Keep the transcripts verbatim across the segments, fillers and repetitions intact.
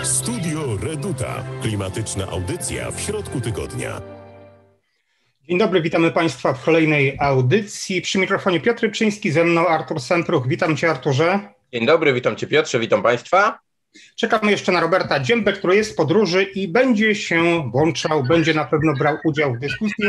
Studio Reduta. Klimatyczna audycja w środku tygodnia. Dzień dobry, witamy Państwa w kolejnej audycji. Przy mikrofonie Piotr Rybczyński, ze mną Artur Sempruch. Witam Cię, Arturze. Dzień dobry, witam Cię, Piotrze, witam Państwa. Czekamy jeszcze na Roberta Dziębę, który jest w podróży i będzie się włączał, będzie na pewno brał udział w dyskusji.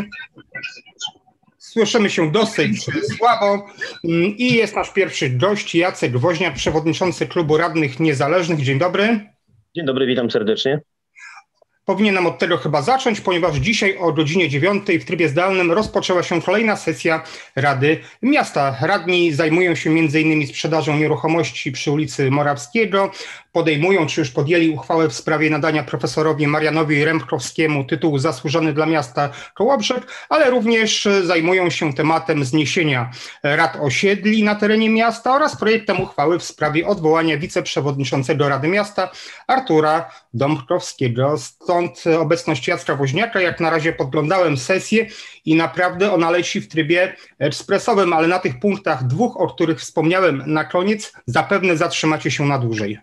Słyszymy się dosyć słabo i jest nasz pierwszy gość, Jacek Woźniak, przewodniczący Klubu Radnych Niezależnych. Dzień dobry. Dzień dobry, witam serdecznie. Powinienem od tego chyba zacząć, ponieważ dzisiaj o godzinie dziewiątej w trybie zdalnym rozpoczęła się kolejna sesja Rady Miasta. Radni zajmują się między innymi sprzedażą nieruchomości przy ulicy Morawskiego, podejmują, czy już podjęli uchwałę w sprawie nadania profesorowi Marianowi Rębkowskiemu tytułu Zasłużony dla Miasta Kołobrzeg, ale również zajmują się tematem zniesienia rad osiedli na terenie miasta oraz projektem uchwały w sprawie odwołania wiceprzewodniczącego Rady Miasta Artura Dąbrowskiego. Stąd obecność Jacka Woźniaka. Jak na razie podglądałem sesję i naprawdę ona leci w trybie ekspresowym, ale na tych punktach dwóch, o których wspomniałem na koniec, zapewne zatrzymacie się na dłużej.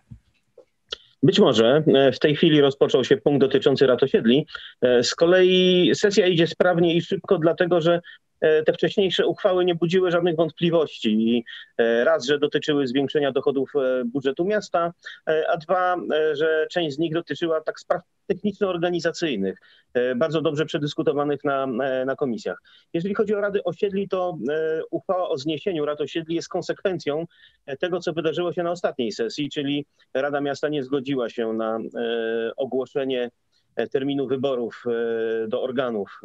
Być może. W tej chwili rozpoczął się punkt dotyczący rad osiedli. Z kolei sesja idzie sprawnie i szybko, dlatego że te wcześniejsze uchwały nie budziły żadnych wątpliwości. Raz, że dotyczyły zwiększenia dochodów budżetu miasta, a dwa, że część z nich dotyczyła tak spraw techniczno-organizacyjnych, bardzo dobrze przedyskutowanych na, na komisjach. Jeżeli chodzi o rady osiedli, to uchwała o zniesieniu rad osiedli jest konsekwencją tego, co wydarzyło się na ostatniej sesji, czyli Rada Miasta nie zgodziła się na ogłoszenie terminu wyborów do organów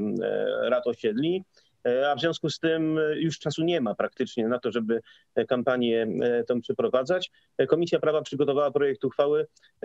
rad osiedli, a w związku z tym już czasu nie ma praktycznie na to, żeby kampanię tę przeprowadzać. Komisja Prawa przygotowała projekt uchwały,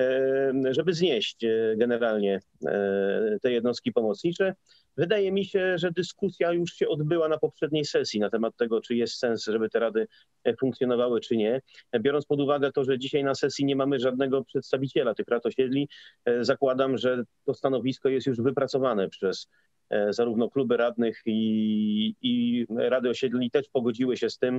żeby znieść generalnie te jednostki pomocnicze. Wydaje mi się, że dyskusja już się odbyła na poprzedniej sesji na temat tego, czy jest sens, żeby te rady funkcjonowały, czy nie. Biorąc pod uwagę to, że dzisiaj na sesji nie mamy żadnego przedstawiciela tych rad osiedli, zakładam, że to stanowisko jest już wypracowane przez zarówno kluby radnych i, i rady osiedli też pogodziły się z tym,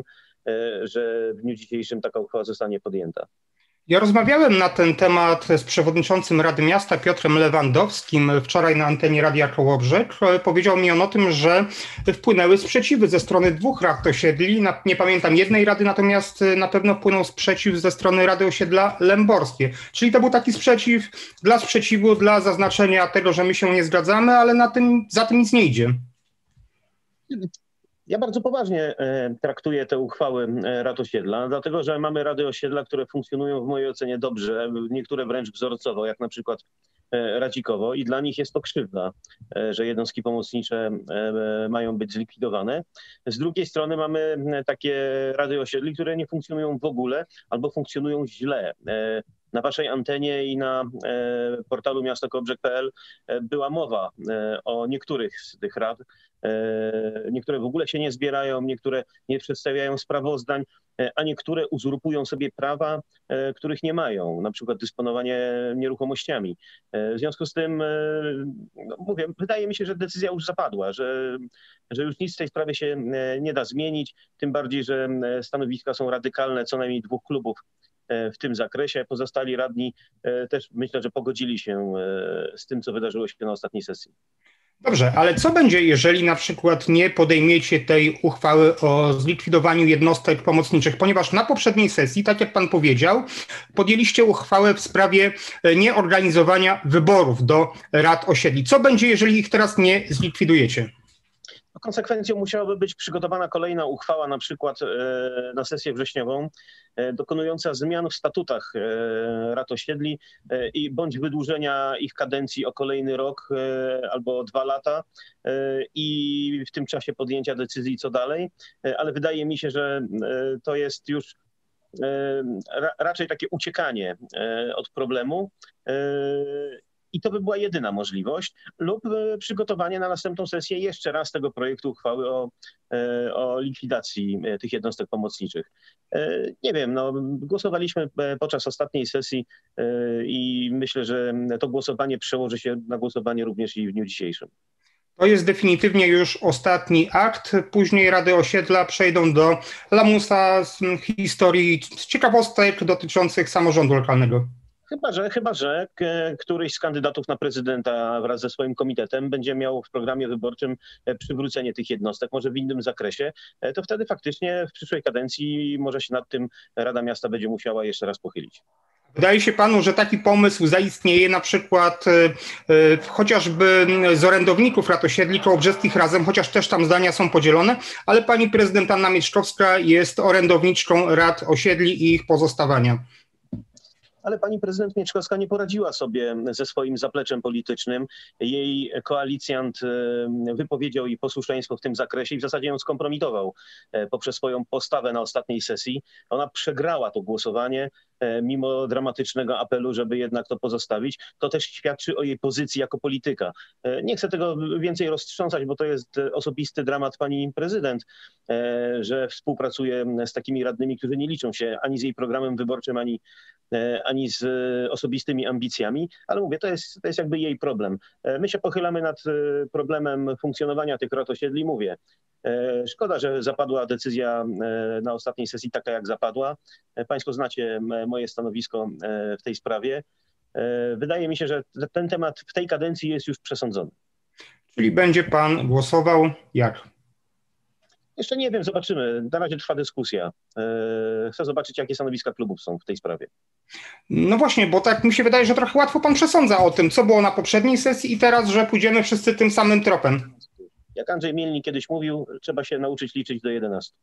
że w dniu dzisiejszym taka uchwała zostanie podjęta. Ja rozmawiałem na ten temat z przewodniczącym Rady Miasta Piotrem Lewandowskim wczoraj na antenie Radia Kołobrzeg. Powiedział mi on o tym, że wpłynęły sprzeciwy ze strony dwóch rad osiedli. Nie pamiętam jednej rady, natomiast na pewno wpłynął sprzeciw ze strony Rady Osiedla Lęborskie. Czyli to był taki sprzeciw dla sprzeciwu, dla zaznaczenia tego, że my się nie zgadzamy, ale na tym, za tym nic nie idzie. Ja bardzo poważnie traktuję te uchwały rad osiedla, dlatego że mamy rady osiedla, które funkcjonują w mojej ocenie dobrze, niektóre wręcz wzorcowo, jak na przykład Radzikowo, i dla nich jest to krzywda, że jednostki pomocnicze mają być zlikwidowane. Z drugiej strony mamy takie rady osiedli, które nie funkcjonują w ogóle albo funkcjonują źle. Na waszej antenie i na portalu miasto kołobrzeg kropka p l była mowa o niektórych z tych rad. Niektóre w ogóle się nie zbierają, niektóre nie przedstawiają sprawozdań, a niektóre uzurpują sobie prawa, których nie mają, na przykład dysponowanie nieruchomościami. W związku z tym, no mówię, wydaje mi się, że decyzja już zapadła, że, że już nic w tej sprawie się nie da zmienić, tym bardziej, że stanowiska są radykalne co najmniej dwóch klubów w tym zakresie. Pozostali radni też myślę, że pogodzili się z tym, co wydarzyło się na ostatniej sesji. Dobrze, ale co będzie, jeżeli na przykład nie podejmiecie tej uchwały o zlikwidowaniu jednostek pomocniczych? Ponieważ na poprzedniej sesji, tak jak pan powiedział, podjęliście uchwałę w sprawie nieorganizowania wyborów do rad osiedli. Co będzie, jeżeli ich teraz nie zlikwidujecie? Konsekwencją musiałaby być przygotowana kolejna uchwała, na przykład na sesję wrześniową, dokonująca zmian w statutach rad osiedli i bądź wydłużenia ich kadencji o kolejny rok albo o dwa lata i w tym czasie podjęcia decyzji co dalej, ale wydaje mi się, że to jest już raczej takie uciekanie od problemu. I to by była jedyna możliwość, lub przygotowanie na następną sesję jeszcze raz tego projektu uchwały o, o likwidacji tych jednostek pomocniczych. Nie wiem, no, głosowaliśmy podczas ostatniej sesji i myślę, że to głosowanie przełoży się na głosowanie również i w dniu dzisiejszym. To jest definitywnie już ostatni akt. Później Rady Osiedla przejdą do lamusa z historii ciekawostek dotyczących samorządu lokalnego. Chyba, że, chyba, że k- któryś z kandydatów na prezydenta wraz ze swoim komitetem będzie miał w programie wyborczym e, przywrócenie tych jednostek, może w innym zakresie, e, to wtedy faktycznie w przyszłej kadencji może się nad tym Rada Miasta będzie musiała jeszcze raz pochylić. Wydaje się panu, że taki pomysł zaistnieje na przykład y, y, chociażby z orędowników rat osiedli kołobrzeskich Razem, chociaż też tam zdania są podzielone, ale pani prezydent Anna Mieczkowska jest orędowniczką rad osiedli i ich pozostawania. Ale pani prezydent Mieczkowska nie poradziła sobie ze swoim zapleczem politycznym. Jej koalicjant e, wypowiedział jej posłuszeństwo w tym zakresie i w zasadzie ją skompromitował e, poprzez swoją postawę na ostatniej sesji. Ona przegrała to głosowanie e, mimo dramatycznego apelu, żeby jednak to pozostawić. To też świadczy o jej pozycji jako polityka. E, Nie chcę tego więcej roztrząsać, bo to jest osobisty dramat pani prezydent, e, że współpracuje z takimi radnymi, którzy nie liczą się ani z jej programem wyborczym, ani ani z osobistymi ambicjami, ale mówię, to jest, to jest jakby jej problem. My się pochylamy nad problemem funkcjonowania tych rad osiedli, mówię. Szkoda, że zapadła decyzja na ostatniej sesji taka, jak zapadła. Państwo znacie moje stanowisko w tej sprawie. Wydaje mi się, że ten temat w tej kadencji jest już przesądzony. Czyli będzie pan głosował jak? Jeszcze nie wiem, zobaczymy. Na razie trwa dyskusja. Chcę zobaczyć, jakie stanowiska klubów są w tej sprawie. No właśnie, bo tak mi się wydaje, że trochę łatwo pan przesądza o tym, co było na poprzedniej sesji i teraz, że pójdziemy wszyscy tym samym tropem. Jak Andrzej Mielnik kiedyś mówił, trzeba się nauczyć liczyć do jedenastu.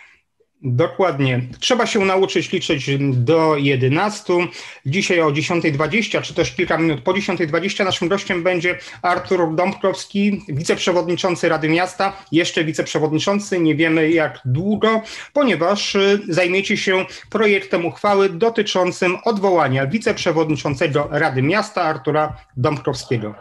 Dokładnie. Trzeba się nauczyć liczyć do jedenastu. Dzisiaj o dziesiątej dwadzieścia, czy też kilka minut po dziesiątej dwadzieścia naszym gościem będzie Artur Dąbrowski, wiceprzewodniczący Rady Miasta. Jeszcze wiceprzewodniczący, nie wiemy jak długo, ponieważ zajmiecie się projektem uchwały dotyczącym odwołania wiceprzewodniczącego Rady Miasta Artura Dąbrowskiego.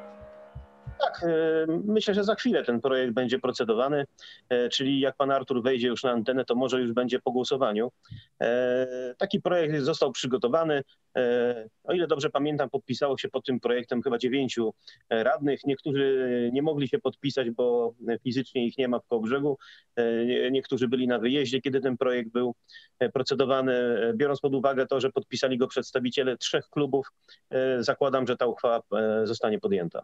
Tak, myślę, że za chwilę ten projekt będzie procedowany, czyli jak pan Artur wejdzie już na antenę, to może już będzie po głosowaniu. Taki projekt został przygotowany. O ile dobrze pamiętam, podpisało się pod tym projektem chyba dziewięciu radnych. Niektórzy nie mogli się podpisać, bo fizycznie ich nie ma w Kołobrzegu. Niektórzy byli na wyjeździe, kiedy ten projekt był procedowany. Biorąc pod uwagę to, że podpisali go przedstawiciele trzech klubów, zakładam, że ta uchwała zostanie podjęta.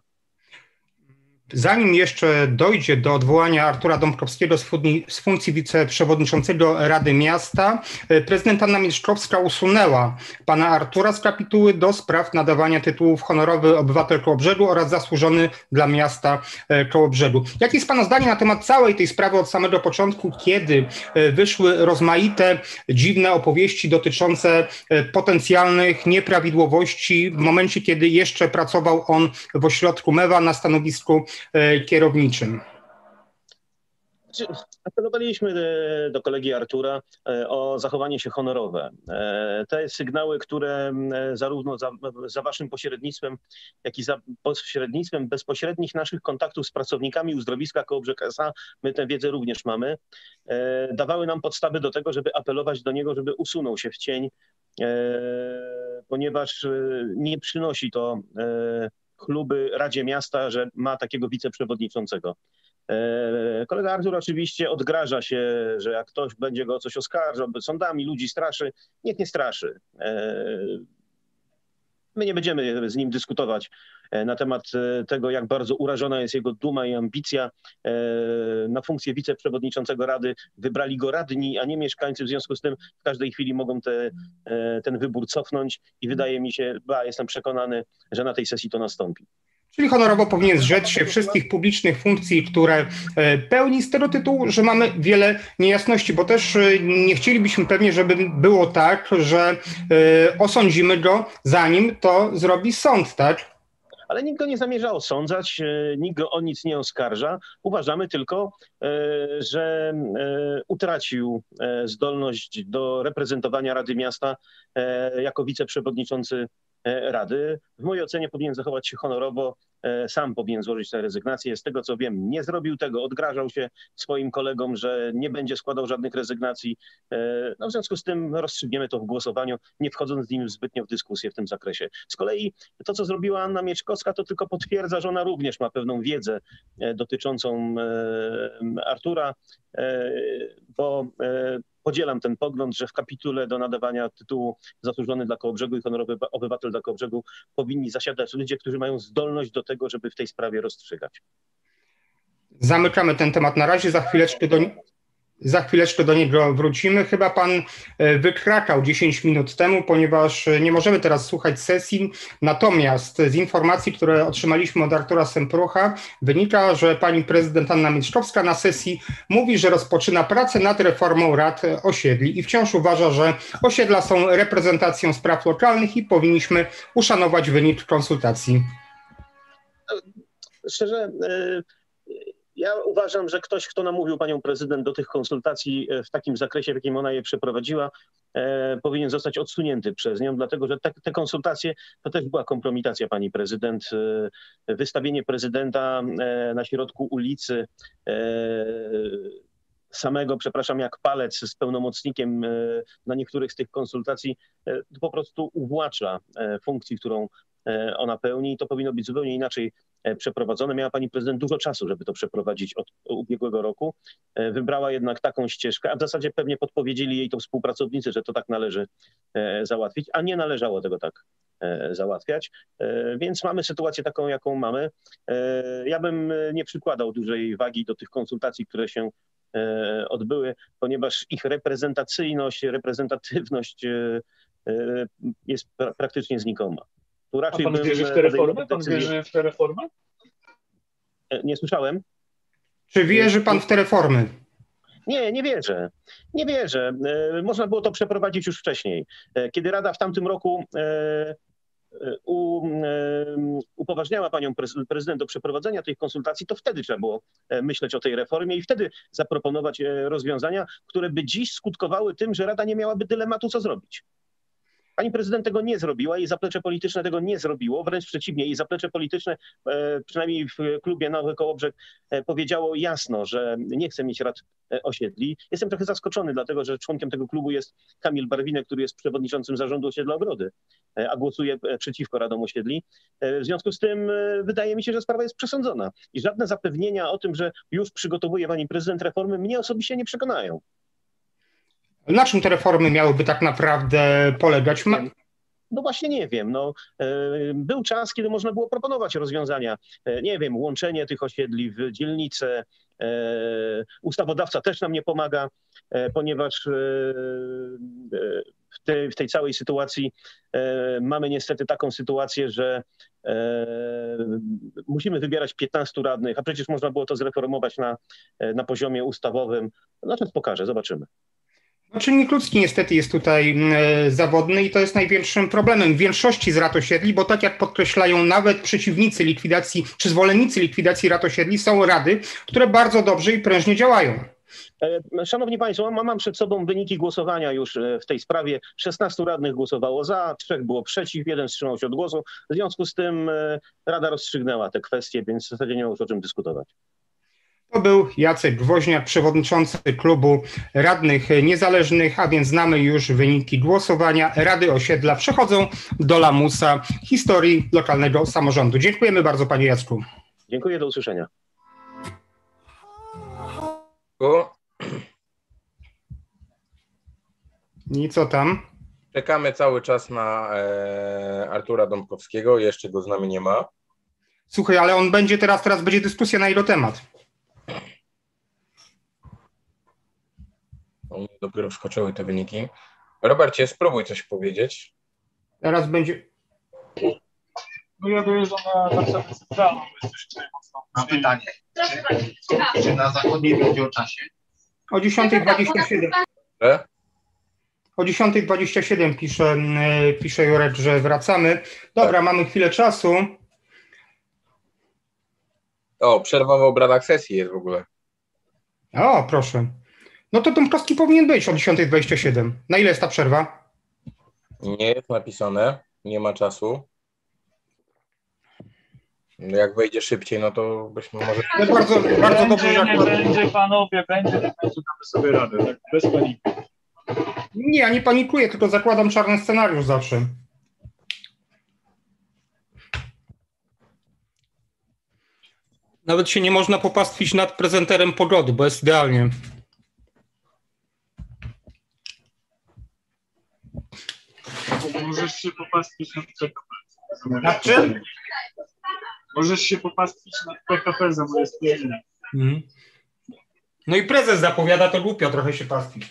Zanim jeszcze dojdzie do odwołania Artura Dąbrowskiego z fun- z funkcji wiceprzewodniczącego Rady Miasta, prezydent Anna Mieczkowska usunęła pana Artura z kapituły do spraw nadawania tytułów honorowy obywatel Kołobrzegu oraz zasłużony dla miasta Kołobrzegu. Jakie jest pana zdanie na temat całej tej sprawy od samego początku, kiedy wyszły rozmaite, dziwne opowieści dotyczące potencjalnych nieprawidłowości w momencie, kiedy jeszcze pracował on w ośrodku Mewa na stanowisku kierowniczym? Apelowaliśmy do kolegi Artura o zachowanie się honorowe. Te sygnały, które zarówno za, za waszym pośrednictwem, jak i za pośrednictwem bezpośrednich naszych kontaktów z pracownikami uzdrowiska Kołobrzeg S A, my tę wiedzę również mamy, dawały nam podstawy do tego, żeby apelować do niego, żeby usunął się w cień, ponieważ nie przynosi to chluby Radzie Miasta, że ma takiego wiceprzewodniczącego. Kolega Artur oczywiście odgraża się, że jak ktoś będzie go o coś oskarżał, sądami ludzi straszy, niech nie straszy. My nie będziemy z nim dyskutować na temat tego, jak bardzo urażona jest jego duma i ambicja. Na funkcję wiceprzewodniczącego Rady wybrali go radni, a nie mieszkańcy. W związku z tym w każdej chwili mogą te, ten wybór cofnąć i wydaje mi się, ba, jestem przekonany, że na tej sesji to nastąpi. Czyli honorowo powinien zrzec się wszystkich publicznych funkcji, które pełni z tego tytułu, że mamy wiele niejasności, bo też nie chcielibyśmy pewnie, żeby było tak, że osądzimy go, zanim to zrobi sąd, tak? Ale nikt go nie zamierza osądzać, nikt go o nic nie oskarża. Uważamy tylko, że utracił zdolność do reprezentowania Rady Miasta jako wiceprzewodniczący Rady. W mojej ocenie powinien zachować się honorowo, sam powinien złożyć tę rezygnację. Z tego co wiem, nie zrobił tego, odgrażał się swoim kolegom, że nie będzie składał żadnych rezygnacji. No, w związku z tym rozstrzygniemy to w głosowaniu, nie wchodząc z nim zbytnio w dyskusję w tym zakresie. Z kolei to, co zrobiła Anna Mieczkowska, to tylko potwierdza, że ona również ma pewną wiedzę dotyczącą Artura, bo podzielam ten pogląd, że w kapitule do nadawania tytułu Zasłużony dla Kołobrzegu i Honorowy Obywatel dla Kołobrzegu powinni zasiadać ludzie, którzy mają zdolność do tego, żeby w tej sprawie rozstrzygać. Zamykamy ten temat na razie, za chwileczkę do, za chwileczkę do niego wrócimy. Chyba pan wykrakał dziesięć minut temu, ponieważ nie możemy teraz słuchać sesji. Natomiast z informacji, które otrzymaliśmy od Artura Semprucha, wynika, że pani prezydent Anna Mieszkowska na sesji mówi, że rozpoczyna pracę nad reformą rad osiedli i wciąż uważa, że osiedla są reprezentacją spraw lokalnych i powinniśmy uszanować wynik konsultacji. Szczerze, ja uważam, że ktoś, kto namówił panią prezydent do tych konsultacji w takim zakresie, w jakim ona je przeprowadziła, e, powinien zostać odsunięty przez nią, dlatego że te, te konsultacje to też była kompromitacja pani prezydent. E, wystawienie prezydenta e, na środku ulicy e, samego, przepraszam, jak palec z pełnomocnikiem e, na niektórych z tych konsultacji e, po prostu uwłacza e, funkcji, którą e, ona pełni i to powinno być zupełnie inaczej przeprowadzone. Miała pani prezydent dużo czasu, żeby to przeprowadzić od ubiegłego roku. Wybrała jednak taką ścieżkę, a w zasadzie pewnie podpowiedzieli jej to współpracownicy, że to tak należy załatwić, a nie należało tego tak załatwiać. Więc mamy sytuację taką, jaką mamy. Ja bym nie przykładał dużej wagi do tych konsultacji, które się odbyły, ponieważ ich reprezentacyjność, reprezentatywność jest pra- praktycznie znikoma. A pan wierzy w te reformy? Pan wierzy w te reformy? Nie słyszałem. Czy wierzy pan w te reformy? Nie, nie wierzę. Nie wierzę. Można było to przeprowadzić już wcześniej. Kiedy Rada w tamtym roku u, upoważniała panią prezydent do przeprowadzenia tych konsultacji, to wtedy trzeba było myśleć o tej reformie i wtedy zaproponować rozwiązania, które by dziś skutkowały tym, że Rada nie miałaby dylematu, co zrobić. Pani prezydent tego nie zrobiła, jej zaplecze polityczne tego nie zrobiło, wręcz przeciwnie, jej zaplecze polityczne, przynajmniej w klubie Nowy Kołobrzeg, powiedziało jasno, że nie chce mieć rad osiedli. Jestem trochę zaskoczony, dlatego że członkiem tego klubu jest Kamil Barwinek, który jest przewodniczącym zarządu osiedla Ogrody, a głosuje przeciwko radom osiedli. W związku z tym wydaje mi się, że sprawa jest przesądzona i żadne zapewnienia o tym, że już przygotowuje pani prezydent reformy, mnie osobiście nie przekonają. Na czym te reformy miałyby tak naprawdę polegać? Ma... No właśnie nie wiem. No, był czas, kiedy można było proponować rozwiązania. Nie wiem, łączenie tych osiedli w dzielnice. Ustawodawca też nam nie pomaga, ponieważ w tej, w tej całej sytuacji mamy niestety taką sytuację, że musimy wybierać piętnastu radnych, a przecież można było to zreformować na, na poziomie ustawowym. No czas pokaże, zobaczymy. No, czynnik ludzki niestety jest tutaj e, zawodny i to jest największym problemem w większości z rad osiedli, bo tak jak podkreślają nawet przeciwnicy likwidacji, czy zwolennicy likwidacji rad osiedli, są rady, które bardzo dobrze i prężnie działają. Szanowni Państwo, mam, mam przed sobą wyniki głosowania już w tej sprawie. szesnastu radnych głosowało za, trzech było przeciw, jeden wstrzymał się od głosu. W związku z tym Rada rozstrzygnęła te kwestie, więc w zasadzie nie ma już o czym dyskutować. To był Jacek Woźniak, przewodniczący klubu radnych niezależnych, a więc znamy już wyniki głosowania. Rady osiedla przechodzą do lamusa historii lokalnego samorządu. Dziękujemy bardzo, panie Jacku. Dziękuję, do usłyszenia. I co tam? Czekamy cały czas na e, Artura Dąbrowskiego, jeszcze go z nami nie ma. Słuchaj, ale on będzie teraz, teraz będzie dyskusja na jego temat. O, dopiero wskoczyły te wyniki. Robercie, spróbuj coś powiedzieć. Teraz będzie... No ja dojeżdżam na Warszawę Centralną, bo jest tutaj mocno. Mam pytanie. Czy, czy na zachodniej będzie o czasie? O dziesiątej dwadzieścia siedem. Że? O dziesiątej dwadzieścia siedem pisze, pisze Jurek, że wracamy. Dobra, tak. Mamy chwilę czasu. O, przerwa w obradach sesji jest w ogóle. O, proszę. No to Dąbrowski powinien być o dziesiątej dwadzieścia siedem. Na ile jest ta przerwa? Nie jest napisane, nie ma czasu. Jak wejdzie szybciej, no to byśmy może... No bardzo, bardzo dobrze, będzie, że... nie będzie, panowie, będzie, nie będzie, damy sobie radę, tak? Bez paniki. Nie, ja nie panikuję, tylko zakładam czarny scenariusz zawsze. Nawet się nie można popastwić nad prezenterem pogody, bo jest idealnie. możesz się popastwić nad P K P. Nad czym? Możesz się popastwić nad P K P za moje spojrzenie. Mhm. No i prezes zapowiada, to głupio trochę się pastwić.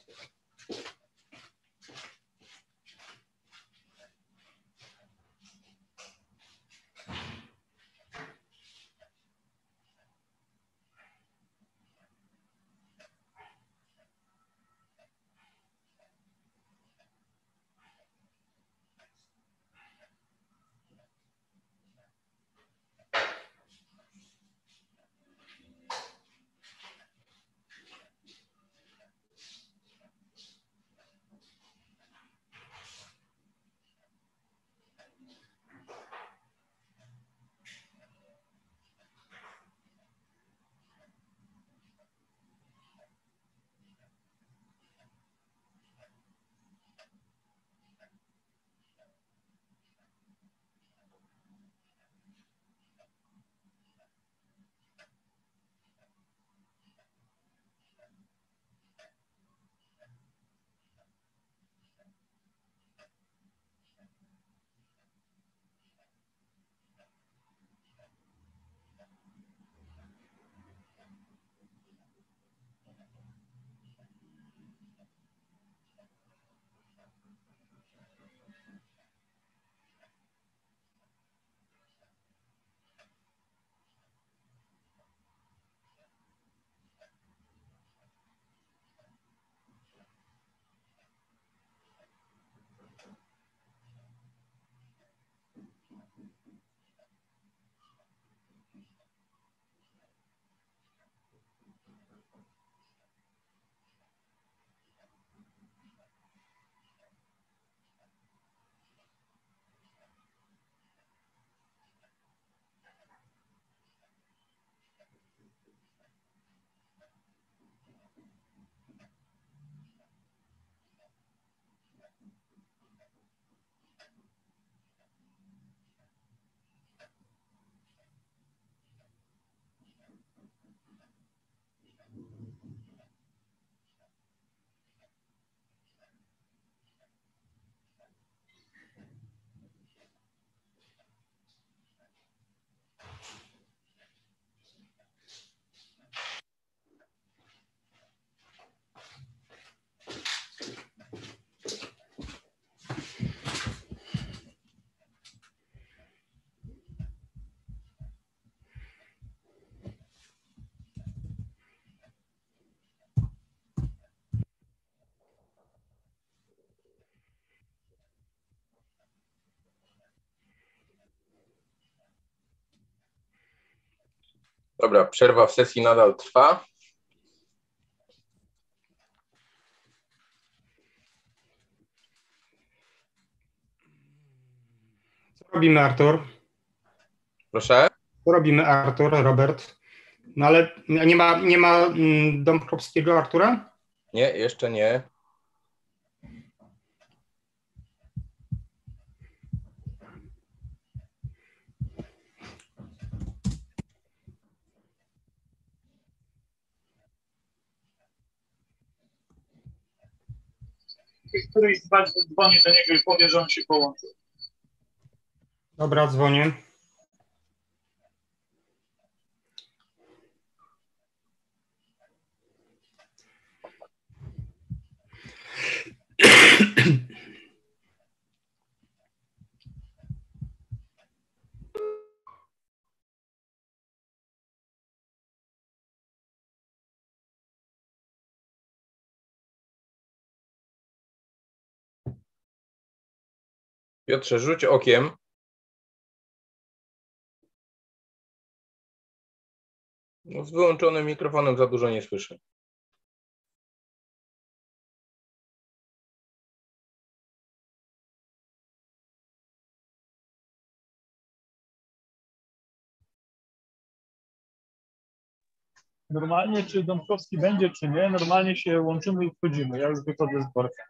Dobra, przerwa w sesji nadal trwa. Co robimy, Artur? Proszę? Co robimy, Artur, Robert? No ale nie ma, nie ma mm, Dąbrowskiego, Artura? Nie, jeszcze nie. Któryś z was dzwoni do niego i powie, że on się połączył. Dobra, dzwonię. Piotrze, rzuć okiem. No, z wyłączonym mikrofonem za dużo nie słyszę. Normalnie, czy Dąbrowski będzie, czy nie, normalnie się łączymy i wchodzimy. Ja już wychodzę z worka.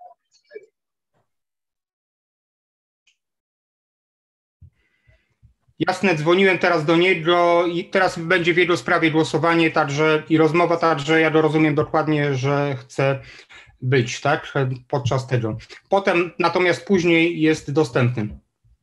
Jasne, dzwoniłem teraz do niego i teraz będzie w jego sprawie głosowanie także i rozmowa, także ja rozumiem dokładnie, że chce być, tak, podczas tego. Potem natomiast później jest dostępny.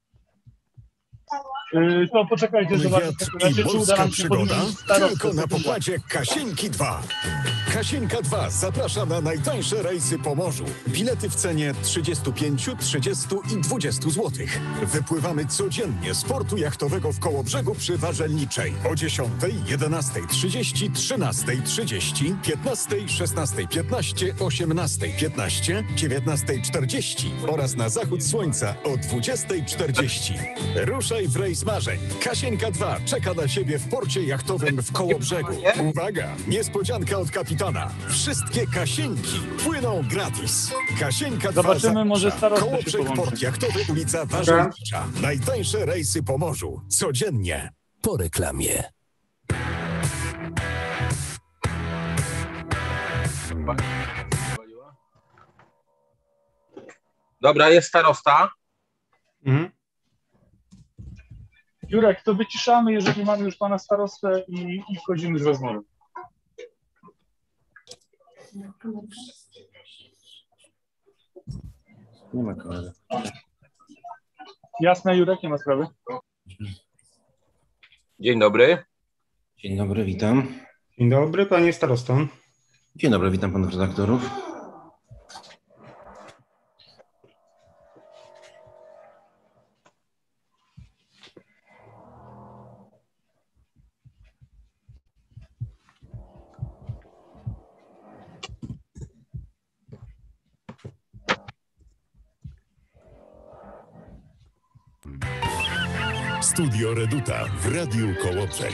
Yy, To poczekajcie, zobaczcie, Wiatr i czy uda morska nam się przygoda podnieść starostę. tylko na pokładzie Kasieńki dwa. Kasieńka dwa zaprasza na najtańsze rejsy po morzu. Bilety w cenie trzydzieści pięć, trzydzieści i dwadzieścia złotych. Wypływamy codziennie z portu jachtowego w Kołobrzegu przy Warzelniczej o dziesiątej, jedenastej trzydzieści, trzynastej trzydzieści, piętnastej, szesnastej piętnaście, osiemnastej piętnaście, dziewiętnastej czterdzieści oraz na zachód słońca o dwudziestej czterdzieści. Ruszaj w rejs marzeń. Kasieńka dwa czeka na siebie w porcie jachtowym w Kołobrzegu. Uwaga! Niespodzianka od kapitana. Wszystkie Kasieńki płyną gratis. Kasieńka dwa Zobaczymy, może zaprasza. starostę się Kołobrzeg, połączy. port jachtowy, ulica Warzelnicza. Najtańsze rejsy po morzu. Codziennie. Po reklamie. Dobra, jest starosta. Mhm. Jurek, to wyciszamy, jeżeli mamy już pana starostę i, i wchodzimy z rozmowy. Nie ma kamery. Jasne, Jurek, nie ma sprawy. Dzień dobry. Dzień dobry, witam. Dzień dobry, panie starosto. Dzień dobry, witam panów redaktorów. Studio Reduta w Radiu Kołobrzeg.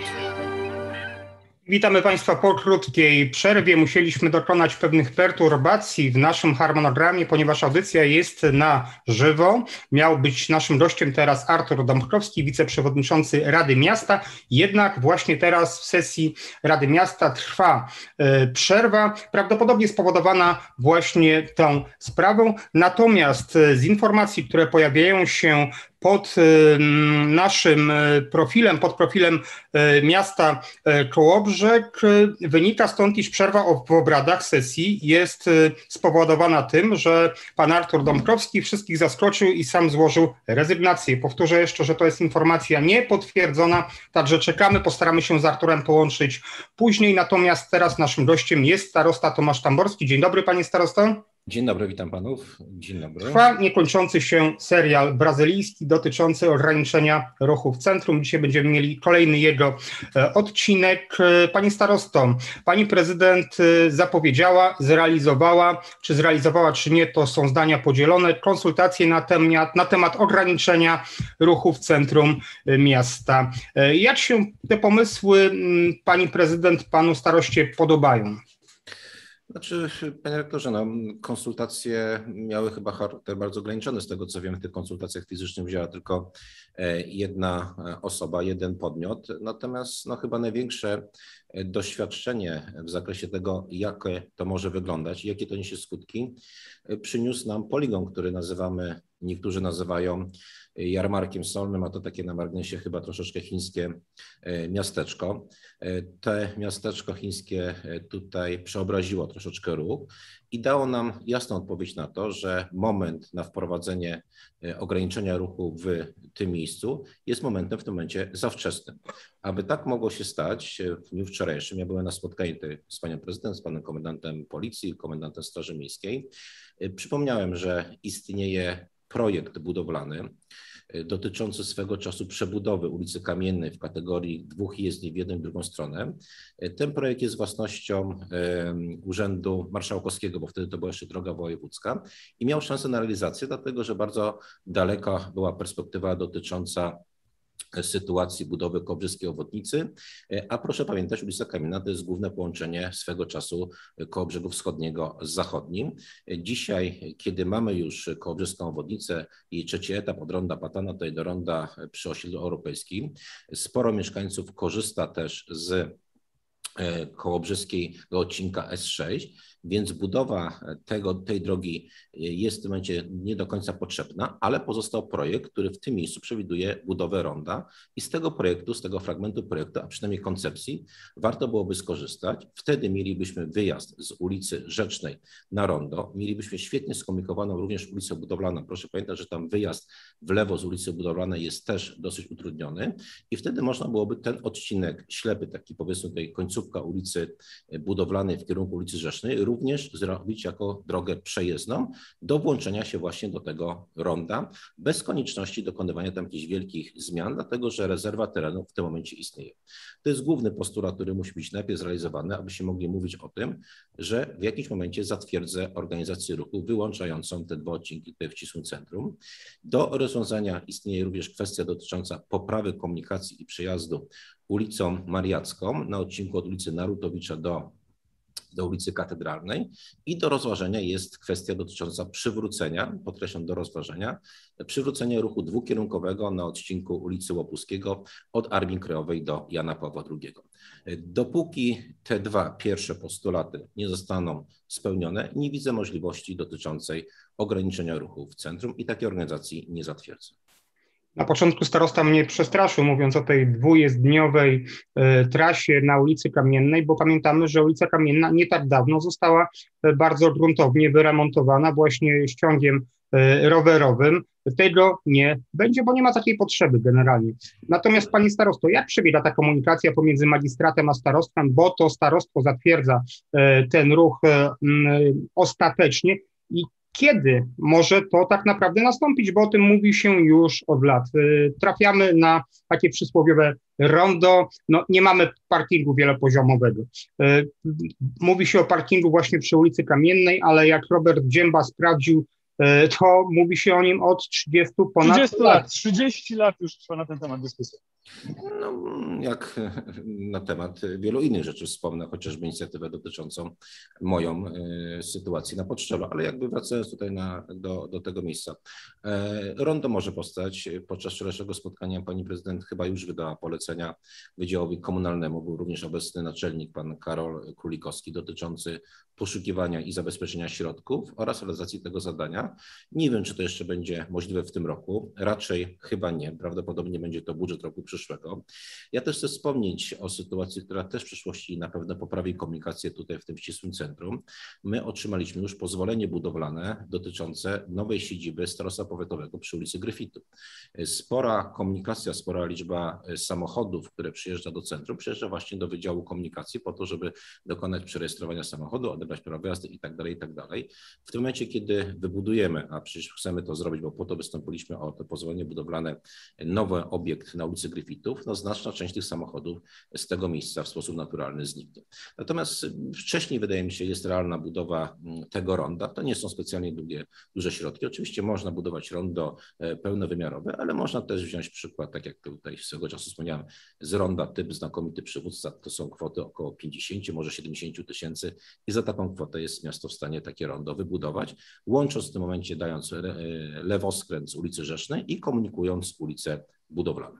Witamy Państwa po krótkiej przerwie. Musieliśmy dokonać pewnych perturbacji w naszym harmonogramie, ponieważ audycja jest na żywo. Miał być naszym gościem teraz Artur Dąbrowski, wiceprzewodniczący Rady Miasta. Jednak właśnie teraz w sesji Rady Miasta trwa e, przerwa, prawdopodobnie spowodowana właśnie tą sprawą. Natomiast e, z informacji, które pojawiają się pod e, naszym profilem, pod profilem e, miasta e, Kołobrzeg, e, wynika stąd, iż przerwa w obradach sesji jest e, spowodowana tym, że pan Artur Dąbrowski wszystkich zaskoczył i sam złożył rezygnację. Powtórzę jeszcze, że to jest informacja niepotwierdzona, także czekamy, postaramy się z Arturem połączyć później, natomiast teraz naszym gościem jest starosta Tomasz Tamborski. Dzień dobry, panie starosto. Dzień dobry, witam panów. Dzień dobry. Trwa niekończący się serial brazylijski dotyczący ograniczenia ruchu w centrum. Dzisiaj będziemy mieli kolejny jego e, odcinek. E, Pani starosto, pani prezydent e, zapowiedziała, zrealizowała, czy zrealizowała, czy nie, to są zdania podzielone, konsultacje na temat, na temat ograniczenia ruchu w centrum e, miasta. E, jak się te pomysły m, pani prezydent, panu staroście podobają? Znaczy, panie rektorze, no, konsultacje miały chyba charakter bardzo ograniczony. Z tego co wiem, w tych konsultacjach fizycznych wzięła tylko jedna osoba, jeden podmiot. Natomiast no, chyba największe doświadczenie w zakresie tego, jak to może wyglądać i jakie to niesie skutki, przyniósł nam poligon, który nazywamy, niektórzy nazywają jarmarkiem solnym, a to takie na marginesie chyba troszeczkę chińskie miasteczko. To miasteczko chińskie tutaj przeobraziło troszeczkę ruch i dało nam jasną odpowiedź na to, że moment na wprowadzenie ograniczenia ruchu w tym miejscu jest momentem w tym momencie za wczesnym. Aby tak mogło się stać, w dniu wczorajszym ja byłem na spotkaniu z panią prezydent, z panem komendantem policji, komendantem Straży Miejskiej. Przypomniałem, że istnieje projekt budowlany dotyczący swego czasu przebudowy ulicy Kamiennej w kategorii dwóch jezdni w jedną i drugą stronę. Ten projekt jest własnością Urzędu Marszałkowskiego, bo wtedy to była jeszcze droga wojewódzka i miał szansę na realizację, dlatego że bardzo daleka była perspektywa dotycząca sytuacji budowy kołobrzyskiej obwodnicy, a proszę pamiętać, ulica Kamienna to jest główne połączenie swego czasu Kołobrzegu Wschodniego z zachodnim. Dzisiaj, kiedy mamy już kołobrzeską obwodnicę i trzeci etap od ronda Patana tutaj do ronda przy osiedlu europejskim, sporo mieszkańców korzysta też z kołobrzyskiego odcinka S sześć, więc budowa tego, tej drogi jest w tym momencie nie do końca potrzebna, ale pozostał projekt, który w tym miejscu przewiduje budowę ronda i z tego projektu, z tego fragmentu projektu, a przynajmniej koncepcji, warto byłoby skorzystać. Wtedy mielibyśmy wyjazd z ulicy Rzecznej na rondo, mielibyśmy świetnie skomunikowaną również ulicę budowlaną. Proszę pamiętać, że tam wyjazd w lewo z ulicy budowlanej jest też dosyć utrudniony i wtedy można byłoby ten odcinek ślepy, taki powiedzmy tutaj końcówka ulicy budowlanej w kierunku ulicy Rzecznej, również zrobić jako drogę przejezdną do włączenia się właśnie do tego ronda, bez konieczności dokonywania tam jakichś wielkich zmian, dlatego że rezerwa terenu w tym momencie istnieje. To jest główny postulat, który musi być najpierw zrealizowany, abyśmy mogli mówić o tym, że w jakimś momencie zatwierdzę organizację ruchu wyłączającą te dwa odcinki tutaj w ścisłym centrum. Do rozwiązania istnieje również kwestia dotycząca poprawy komunikacji i przejazdu ulicą Mariacką na odcinku od ulicy Narutowicza do do ulicy Katedralnej i do rozważenia jest kwestia dotycząca przywrócenia, podkreślam do rozważenia, przywrócenia ruchu dwukierunkowego na odcinku ulicy Łopuskiego od Armii Krajowej do Jana Pawła drugiego. Dopóki te dwa pierwsze postulaty nie zostaną spełnione, nie widzę możliwości dotyczącej ograniczenia ruchu w centrum i takiej organizacji nie zatwierdzę. Na początku starosta mnie przestraszył, mówiąc o tej dwujezdniowej y, trasie na ulicy Kamiennej, bo pamiętamy, że ulica Kamienna nie tak dawno została y, bardzo gruntownie wyremontowana właśnie ściągiem y, rowerowym. Tego nie będzie, bo nie ma takiej potrzeby generalnie. Natomiast panie starosto, jak przebiega ta komunikacja pomiędzy magistratem a starostwem, bo to starostwo zatwierdza y, ten ruch y, y, ostatecznie i kiedy może to tak naprawdę nastąpić, bo o tym mówi się już od lat. Trafiamy na takie przysłowiowe rondo, no nie mamy parkingu wielopoziomowego. Mówi się o parkingu właśnie przy ulicy Kamiennej, ale jak Robert Dzięba sprawdził, to mówi się o nim od trzydziestu ponad trzydziestu lat. trzydzieści lat już trwa na ten temat dyskusja. No, jak na temat wielu innych rzeczy wspomnę, chociażby inicjatywę dotyczącą moją y, sytuacji na Podszczelu, ale jakby wracając tutaj na, do, do tego miejsca. E, rondo może powstać. Podczas wczorajszego spotkania pani prezydent chyba już wydała polecenia Wydziałowi Komunalnemu, był również obecny naczelnik pan Karol Kulikowski dotyczący poszukiwania i zabezpieczenia środków oraz realizacji tego zadania. Nie wiem, czy to jeszcze będzie możliwe w tym roku. Raczej chyba nie. Prawdopodobnie będzie to budżet roku przyszłego. Ja też chcę wspomnieć o sytuacji, która też w przyszłości na pewno poprawi komunikację tutaj w tym ścisłym centrum. My otrzymaliśmy już pozwolenie budowlane dotyczące nowej siedziby starostwa powiatowego przy ulicy Gryfitu. Spora komunikacja, spora liczba samochodów, które przyjeżdża do centrum, przyjeżdża właśnie do Wydziału Komunikacji po to, żeby dokonać przerejestrowania samochodu, odebrać prawo jazdy i tak dalej, i tak dalej. W tym momencie, kiedy wybudujemy, a przecież chcemy to zrobić, bo po to wystąpiliśmy o to pozwolenie budowlane, nowy obiekt na ulicy Gryfitów, no znaczna część tych samochodów z tego miejsca w sposób naturalny zniknie. Natomiast wcześniej, wydaje mi się, jest realna budowa tego ronda. To nie są specjalnie długie, duże środki. Oczywiście można budować rondo pełnowymiarowe, ale można też wziąć przykład, tak jak tutaj swego czasu wspomniałem, z ronda typ znakomity przywódca. To są kwoty około pięćdziesiąt, może siedemdziesiąt tysięcy i za taką kwotę jest miasto w stanie takie rondo wybudować, łącząc w tym momencie, dając lewoskręt z ulicy Rzecznej i komunikując ulice budowlane.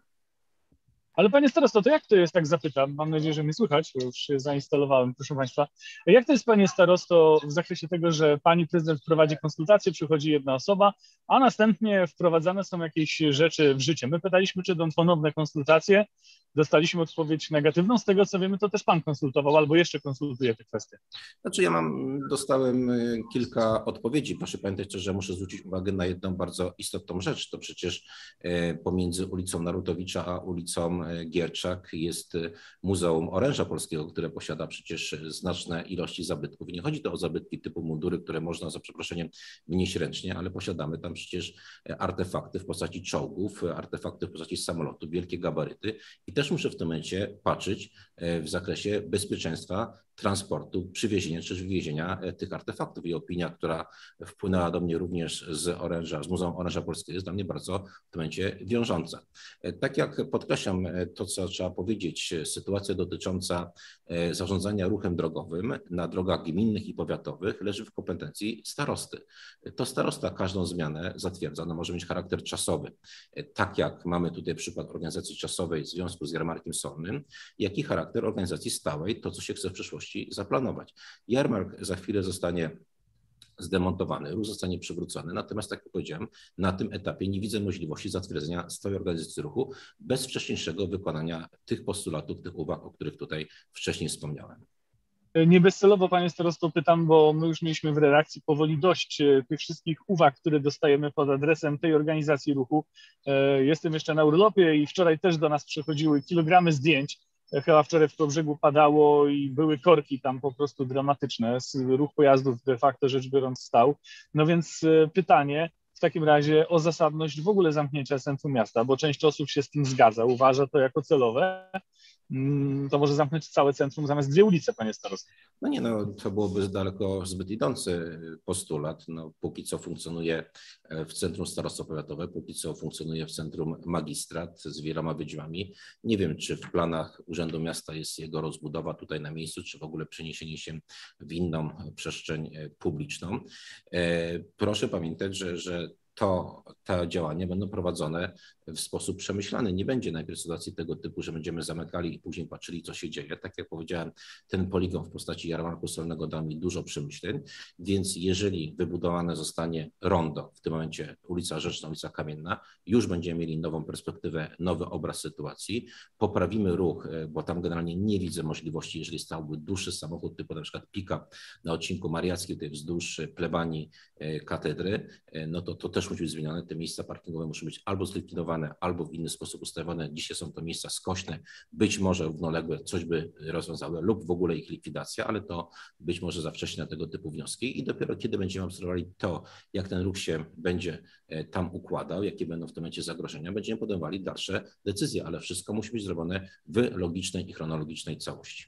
Ale panie starosto, to jak to jest, tak zapytam, mam nadzieję, że mnie słychać, bo już się zainstalowałem, proszę państwa. Jak to jest, panie starosto, w zakresie tego, że pani prezydent prowadzi konsultacje, przychodzi jedna osoba, a następnie wprowadzane są jakieś rzeczy w życie? My pytaliśmy, czy będą ponowne konsultacje, dostaliśmy odpowiedź negatywną, z tego co wiemy, to też pan konsultował albo jeszcze konsultuje te kwestie. Znaczy ja mam, dostałem kilka odpowiedzi. Proszę pamiętać też, że muszę zwrócić uwagę na jedną bardzo istotną rzecz. To przecież pomiędzy ulicą Narutowicza a ulicą Gierczak jest Muzeum Oręża Polskiego, które posiada przecież znaczne ilości zabytków. I nie chodzi to o zabytki typu mundury, które można za przeproszeniem wnieść ręcznie, ale posiadamy tam przecież artefakty w postaci czołgów, artefakty w postaci samolotów, wielkie gabaryty. I też muszę w tym momencie patrzeć w zakresie bezpieczeństwa transportu, przywiezienia czy wywiezienia tych artefaktów. I opinia, która wpłynęła do mnie również z oręża, z Muzeum Oręża Polskiego, jest dla mnie bardzo w tym momencie wiążąca. Tak jak podkreślam to, co trzeba powiedzieć, sytuacja dotycząca zarządzania ruchem drogowym na drogach gminnych i powiatowych leży w kompetencji starosty. To starosta każdą zmianę zatwierdza. Ona może mieć charakter czasowy. Tak jak mamy tutaj przykład organizacji czasowej w związku z jarmarkiem solnym, jak i charakter organizacji stałej, to co się chce w przyszłości możliwości zaplanować. Jarmark za chwilę zostanie zdemontowany, ruch zostanie przywrócony. Natomiast, tak jak powiedziałem, na tym etapie nie widzę możliwości zatwierdzenia stałej organizacji ruchu bez wcześniejszego wykonania tych postulatów, tych uwag, o których tutaj wcześniej wspomniałem. Nie bezcelowo, panie starosto, pytam, bo my już mieliśmy w redakcji powoli dość tych wszystkich uwag, które dostajemy pod adresem tej organizacji ruchu. Jestem jeszcze na urlopie i wczoraj też do nas przychodziły kilogramy zdjęć. Chyba wczoraj w Kołobrzegu padało i były korki tam po prostu dramatyczne. Ruch pojazdów de facto rzecz biorąc stał. No więc pytanie w takim razie o zasadność w ogóle zamknięcia centrum miasta, bo część osób się z tym zgadza, uważa to jako celowe. To może zamknąć całe centrum zamiast dwie ulice, panie starosto. No nie, no to byłoby daleko zbyt idący postulat. No, póki co funkcjonuje w centrum starostwo powiatowe, póki co funkcjonuje w centrum magistrat z wieloma wydźwiami. Nie wiem, czy w planach Urzędu Miasta jest jego rozbudowa tutaj na miejscu, czy w ogóle przeniesienie się w inną przestrzeń publiczną. Proszę pamiętać, że, że to te działania będą prowadzone w sposób przemyślany. Nie będzie najpierw sytuacji tego typu, że będziemy zamykali i później patrzyli, co się dzieje. Tak jak powiedziałem, ten poligon w postaci jarmarku solnego dał mi dużo przemyśleń, więc jeżeli wybudowane zostanie rondo, w tym momencie ulica Rzeczna, ulica Kamienna, już będziemy mieli nową perspektywę, nowy obraz sytuacji, poprawimy ruch, bo tam generalnie nie widzę możliwości, jeżeli stałby dłuższy samochód, typu na przykład pick-up na odcinku Mariackiej, tutaj wzdłuż plebanii katedry, no to to też musi być zmienione. Te miejsca parkingowe muszą być albo zlikwidowane, albo w inny sposób ustawione. Dzisiaj są to miejsca skośne, być może równoległe, coś by rozwiązały, lub w ogóle ich likwidacja, ale to być może za wcześnie na tego typu wnioski i dopiero kiedy będziemy obserwowali to, jak ten ruch się będzie tam układał, jakie będą w tym momencie zagrożenia, będziemy podejmowali dalsze decyzje, ale wszystko musi być zrobione w logicznej i chronologicznej całości.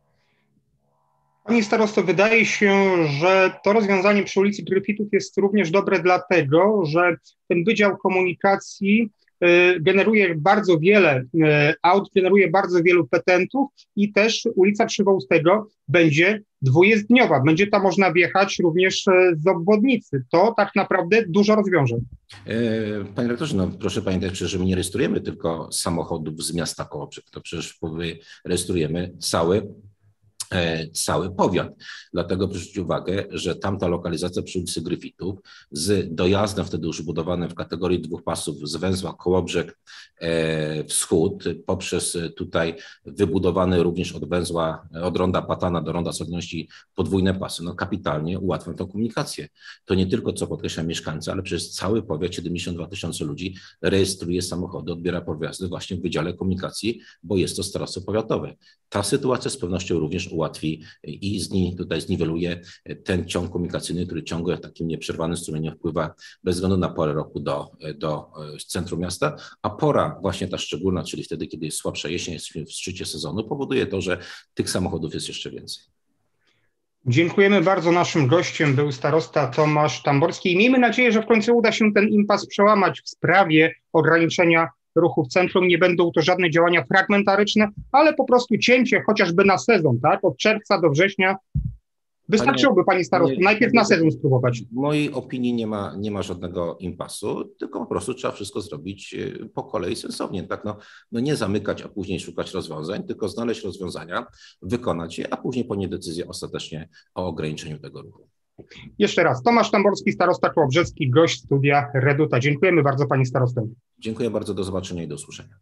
Panie starosto, wydaje się, że to rozwiązanie przy ulicy Gryfitów jest również dobre dlatego, że ten Wydział Komunikacji generuje bardzo wiele aut, generuje bardzo wielu petentów i też ulica Przywołstego będzie dwujezdniowa. Będzie tam można wjechać również z obwodnicy. To tak naprawdę dużo rozwiąże. Panie rektorze, no proszę pamiętać, że my nie rejestrujemy tylko samochodów z miasta Kołobrzeg, to przecież rejestrujemy cały cały powiat. Dlatego proszę zwrócić uwagę, że tamta lokalizacja przy ulicy Gryfitów z dojazdem wtedy już budowanym w kategorii dwóch pasów z węzła Kołobrzeg e, Wschód poprzez tutaj wybudowany również od węzła, od ronda Patana do ronda Solidarności podwójne pasy, no kapitalnie ułatwią tą komunikację. To nie tylko, co podkreślam, mieszkańcy, ale przez cały powiat, siedemdziesiąt dwa tysiące ludzi rejestruje samochody, odbiera pojazdy właśnie w Wydziale Komunikacji, bo jest to starostwo powiatowe. Ta sytuacja z pewnością również ułatwi i z niej tutaj zniweluje ten ciąg komunikacyjny, który ciągle w takim nieprzerwanym strumieniu wpływa bez względu na porę roku do, do centrum miasta, a pora właśnie ta szczególna, czyli wtedy, kiedy jest słabsza jesień, jesteśmy w szczycie sezonu, powoduje to, że tych samochodów jest jeszcze więcej. Dziękujemy bardzo. Naszym gościem był starosta Tomasz Tamborski i miejmy nadzieję, że w końcu uda się ten impas przełamać w sprawie ograniczenia ruchu w centrum. Nie będą to żadne działania fragmentaryczne, ale po prostu cięcie chociażby na sezon, tak? Od czerwca do września. Wystarczyłoby, pani starosto, najpierw na sezon spróbować. W mojej opinii nie ma, nie ma żadnego impasu, tylko po prostu trzeba wszystko zrobić po kolei sensownie. Tak? No, no nie zamykać, a później szukać rozwiązań, tylko znaleźć rozwiązania, wykonać je, a później podjąć decyzję ostatecznie o ograniczeniu tego ruchu. Jeszcze raz, Tomasz Tamborski, starosta kołobrzeski, gość studia Reduta. Dziękujemy bardzo, pani starosto. Dziękuję bardzo, do zobaczenia i do usłyszenia.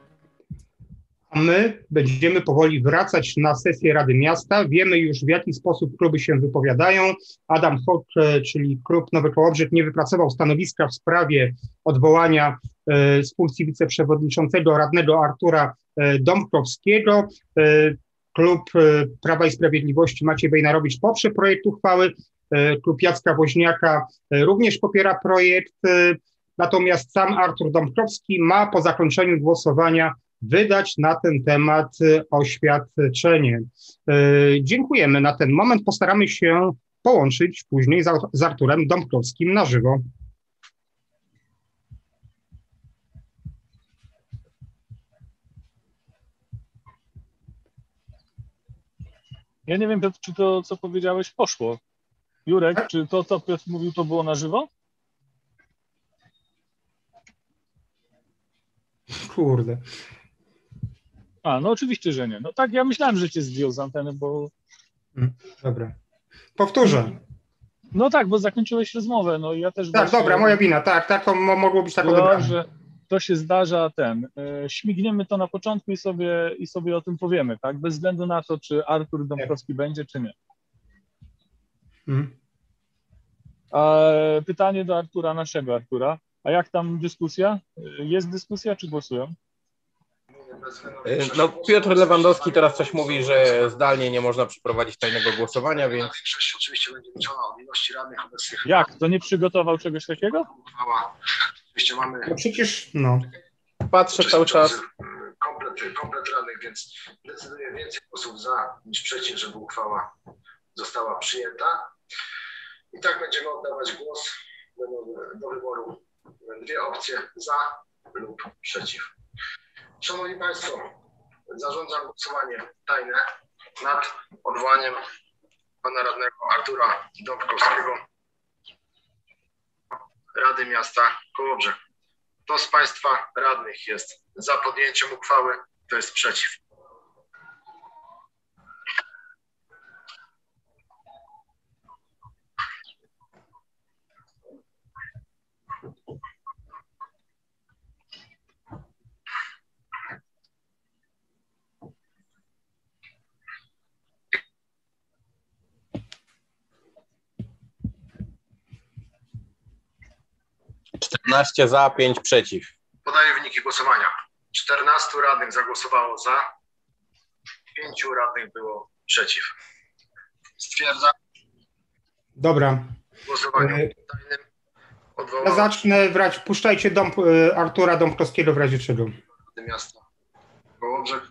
A my będziemy powoli wracać na sesję Rady Miasta. Wiemy już, w jaki sposób kluby się wypowiadają. Adam Hoc, czyli klub Nowy Kołobrzeg, nie wypracował stanowiska w sprawie odwołania z funkcji wiceprzewodniczącego radnego Artura Dąbrowskiego. Klub Prawa i Sprawiedliwości Maciej Wejnarowicz poprze projekt uchwały. Klub Jacka Woźniaka również popiera projekt. Natomiast sam Artur Dąbrowski ma po zakończeniu głosowania wydać na ten temat oświadczenie. Dziękujemy na ten moment. Postaramy się połączyć później z Arturem Dąbrowskim na żywo. Ja nie wiem, Piotr, czy to, co powiedziałeś, poszło. Jurek, czy to, co Piotr mówił, to było na żywo? Kurde. A, no oczywiście, że nie. No tak, ja myślałem, że cię zdjął z anteny, bo Dobra. Powtórzę. No tak, bo zakończyłeś rozmowę, no i ja też... Tak, właśnie- dobra, moja wina, tak, tak, to mo- mogło być tak odebrane. Dobrze, to się zdarza, ten, e, śmigniemy to na początku i sobie, i sobie o tym powiemy, tak? Bez względu na to, czy Artur Dąbrowski będzie, czy nie. Mhm. A pytanie do Artura, naszego Artura. A jak tam dyskusja? Jest dyskusja, czy głosują? No, Piotr Lewandowski teraz coś mówi, że zdalnie nie można przeprowadzić tajnego głosowania, więc Większość oczywiście będzie liczona od ilości radnych obecnych. Jak? To nie przygotował czegoś takiego? Uchwała. Oczywiście mamy No przecież, no. patrzę cały czas. komplet, komplet radnych, więc decyduje więcej głosów za niż przeciw, żeby uchwała została przyjęta. I tak będziemy oddawać głos. Będą do wyboru dwie opcje za lub przeciw. Szanowni Państwo, zarządzam głosowanie tajne nad odwołaniem pana radnego Artura Dąbrowskiego Rady Miasta Kołobrzeg. Kto z Państwa radnych jest za podjęciem uchwały, kto jest przeciw? czternaście za, pięć przeciw. Podaję wyniki głosowania. czternastu radnych zagłosowało za, pięciu radnych było przeciw. Stwierdzam Dobra. głosowanie tajnym. Ja Odwołam zacznę brać, puszczajcie dom, y, Artura Dąbrowskiego w razie czego. Rady Miasta Kołobrzeg.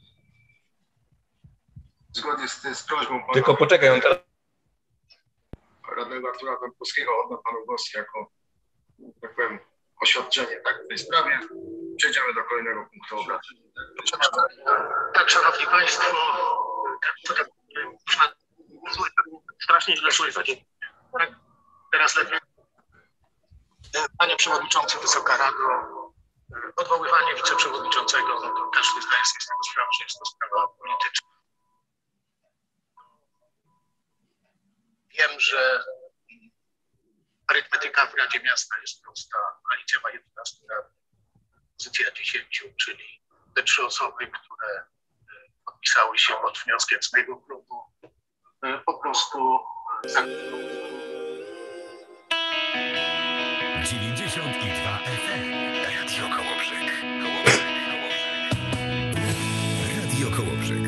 Zgodnie z, z prośbą pana Tylko poczekaj, on teraz... radnego Artura Dąbrowskiego oddam panu głos jako, tak powiem, oświadczenie tak, w tej sprawie. Przejdziemy do kolejnego punktu obrad. Tak, szanowni państwo, tak, to tak, można strasznie źle słychać. Tak, teraz lepiej. Panie Przewodniczący, Wysoka Rado, odwoływanie wiceprzewodniczącego, no to każdy zdaje sobie z tego sprawę, że jest to sprawa polityczna. Wiem, że arytmetyka w Radzie Miasta jest prosta. Koalicja ma jedenastu radnych, pozycja dziesięciu, czyli te trzy osoby, które podpisały się pod wnioskiem z mojego klubu, po prostu dziewięćdziesiąt dwa F M. Radio Kołobrzeg. Kołobrzeg. Kołobrzeg. Radio Kołobrzeg.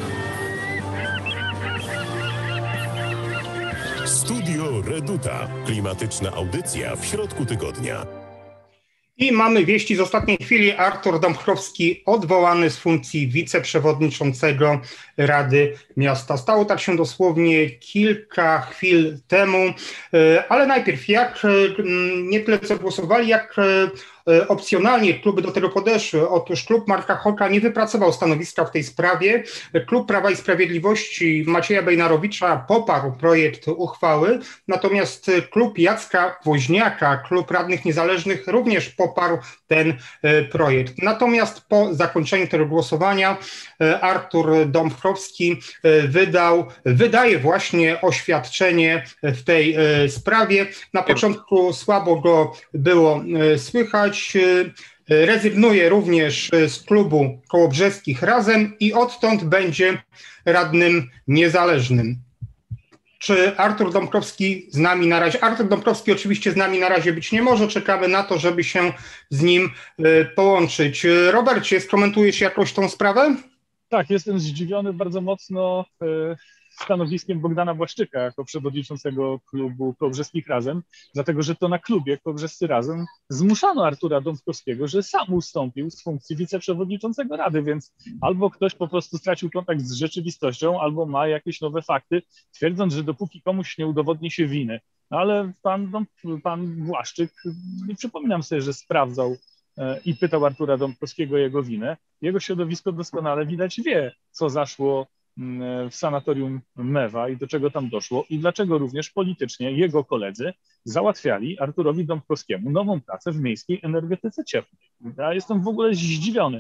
Studio Reduta. Klimatyczna audycja w środku tygodnia. I mamy wieści z ostatniej chwili. Artur Dąbrowski odwołany z funkcji wiceprzewodniczącego Rady Miasta. Stało tak się dosłownie kilka chwil temu, ale najpierw jak nie tyle co głosowali, jak opcjonalnie kluby do tego podeszły. Otóż klub Marka Hoka nie wypracował stanowiska w tej sprawie. Klub Prawa i Sprawiedliwości Macieja Bejnarowicza poparł projekt uchwały, natomiast klub Jacka Woźniaka, klub radnych niezależnych również poparł ten projekt. Natomiast po zakończeniu tego głosowania Artur Dąbrowski wydał, wydaje właśnie oświadczenie w tej sprawie. Na początku słabo go było słychać. Rezygnuje również z klubu kołobrzeskich Razem i odtąd będzie radnym niezależnym. Czy Artur Dąbrowski z nami na razie? Artur Dąbrowski oczywiście z nami na razie być nie może. Czekamy na to, żeby się z nim połączyć. Robercie, skomentujesz jakoś tą sprawę? Tak, jestem zdziwiony bardzo mocno stanowiskiem Bogdana Błaszczyka jako przewodniczącego klubu Kołobrzeskich Razem, dlatego że to na klubie Kołobrzescy Razem zmuszano Artura Dąbrowskiego, że sam ustąpił z funkcji wiceprzewodniczącego Rady, więc albo ktoś po prostu stracił kontakt z rzeczywistością, albo ma jakieś nowe fakty, twierdząc, że dopóki komuś nie udowodni się winy. No ale pan, pan Błaszczyk, nie przypominam sobie, że sprawdzał i pytał Artura Dąbrowskiego o jego winę. Jego środowisko doskonale widać wie, co zaszło w sanatorium Mewa i do czego tam doszło i dlaczego również politycznie jego koledzy załatwiali Arturowi Dąbrowskiemu nową pracę w miejskiej energetyce cieplnej. Ja jestem w ogóle zdziwiony.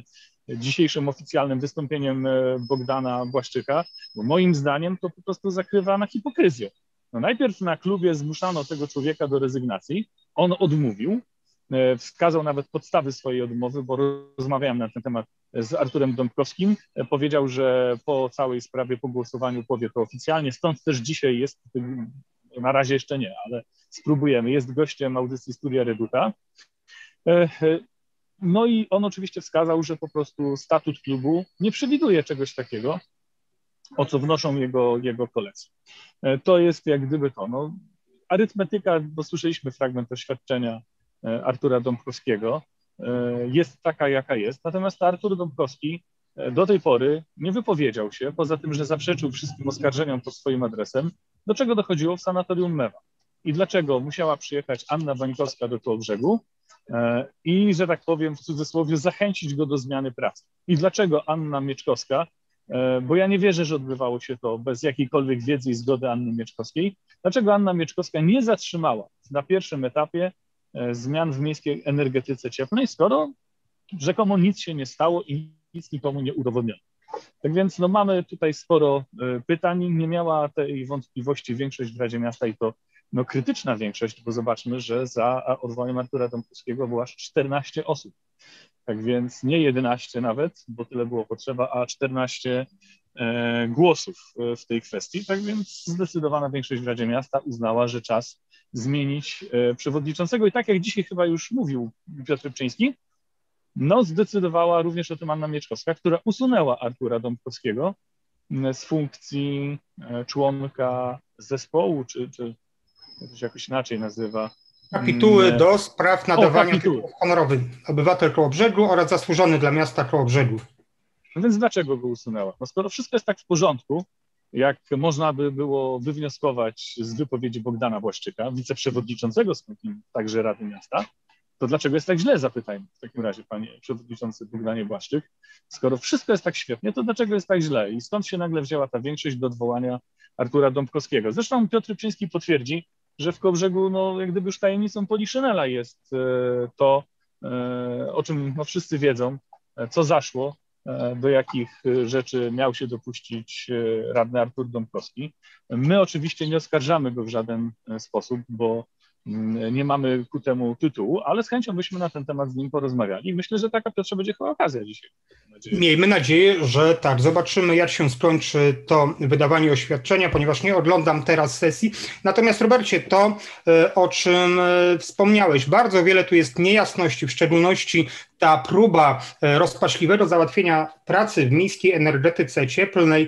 dzisiejszym oficjalnym wystąpieniem Bogdana Błaszczyka, bo moim zdaniem to po prostu zakrywa na hipokryzję. No najpierw na klubie zmuszano tego człowieka do rezygnacji, on odmówił, wskazał nawet podstawy swojej odmowy, bo rozmawiałem na ten temat z Arturem Dąbrowskim, powiedział, że po całej sprawie, po głosowaniu powie to oficjalnie, stąd też dzisiaj jest, na razie jeszcze nie, ale spróbujemy, jest gościem audycji Studia Reduta. No i on oczywiście wskazał, że po prostu statut klubu nie przewiduje czegoś takiego, o co wnoszą jego, jego koledzy. To jest jak gdyby to, no, arytmetyka, bo słyszeliśmy fragment oświadczenia Artura Dąbrowskiego, jest taka, jaka jest, natomiast Artur Dąbrowski do tej pory nie wypowiedział się, poza tym, że zaprzeczył wszystkim oskarżeniom pod swoim adresem, do czego dochodziło w sanatorium Mewa. I dlaczego musiała przyjechać Anna Wańkowska do Kołobrzegu i, że tak powiem w cudzysłowie, zachęcić go do zmiany pracy. I dlaczego Anna Mieczkowska, bo ja nie wierzę, że odbywało się to bez jakiejkolwiek wiedzy i zgody Anny Mieczkowskiej, dlaczego Anna Mieczkowska nie zatrzymała na pierwszym etapie zmian w miejskiej energetyce cieplnej, skoro rzekomo nic się nie stało i nic nikomu nie udowodniono. Tak więc no, mamy tutaj sporo pytań, nie miała tej wątpliwości większość w Radzie Miasta i to no, krytyczna większość, bo zobaczmy, że za odwołaniem Artura Dąbrowskiego było aż czternaście osób. Tak więc nie jedenaście nawet, bo tyle było potrzeba, a czternaście e, głosów w tej kwestii. Tak więc zdecydowana większość w Radzie Miasta uznała, że czas zmienić e, przewodniczącego. I tak jak dzisiaj chyba już mówił Piotr Rybczyński, no zdecydowała również o tym Anna Mieczkowska, która usunęła Artura Dąbrowskiego z funkcji e, członka zespołu, czy, czy to się jakoś inaczej nazywa. Kapituły do spraw nadawania tytułów honorowych obywatel Kołobrzegu oraz zasłużony dla miasta Kołobrzegu. No więc dlaczego go usunęła? No skoro wszystko jest tak w porządku, jak można by było wywnioskować z wypowiedzi Bogdana Błaszczyka, wiceprzewodniczącego także Rady Miasta, to dlaczego jest tak źle, zapytajmy w takim razie, panie przewodniczący Bogdanie Błaszczyk. Skoro wszystko jest tak świetnie, to dlaczego jest tak źle? I stąd się nagle wzięła ta większość do odwołania Artura Dąbrowskiego. Zresztą Piotr Rybczyński potwierdzi, że w Kołobrzegu, no, jak gdyby już tajemnicą Poliszynela jest to, o czym no, wszyscy wiedzą, co zaszło, do jakich rzeczy miał się dopuścić radny Artur Dąbrowski. My oczywiście nie oskarżamy go w żaden sposób, bo nie mamy ku temu tytułu, ale z chęcią byśmy na ten temat z nim porozmawiali. I myślę, że taka, Piotrze, będzie chyba okazja dzisiaj. Nadzieję. Miejmy nadzieję, że tak. Zobaczymy, jak się skończy to wydawanie oświadczenia, ponieważ nie oglądam teraz sesji. Natomiast, Robercie, to, o czym wspomniałeś, bardzo wiele tu jest niejasności, w szczególności ta próba rozpaczliwego załatwienia pracy w miejskiej energetyce cieplnej,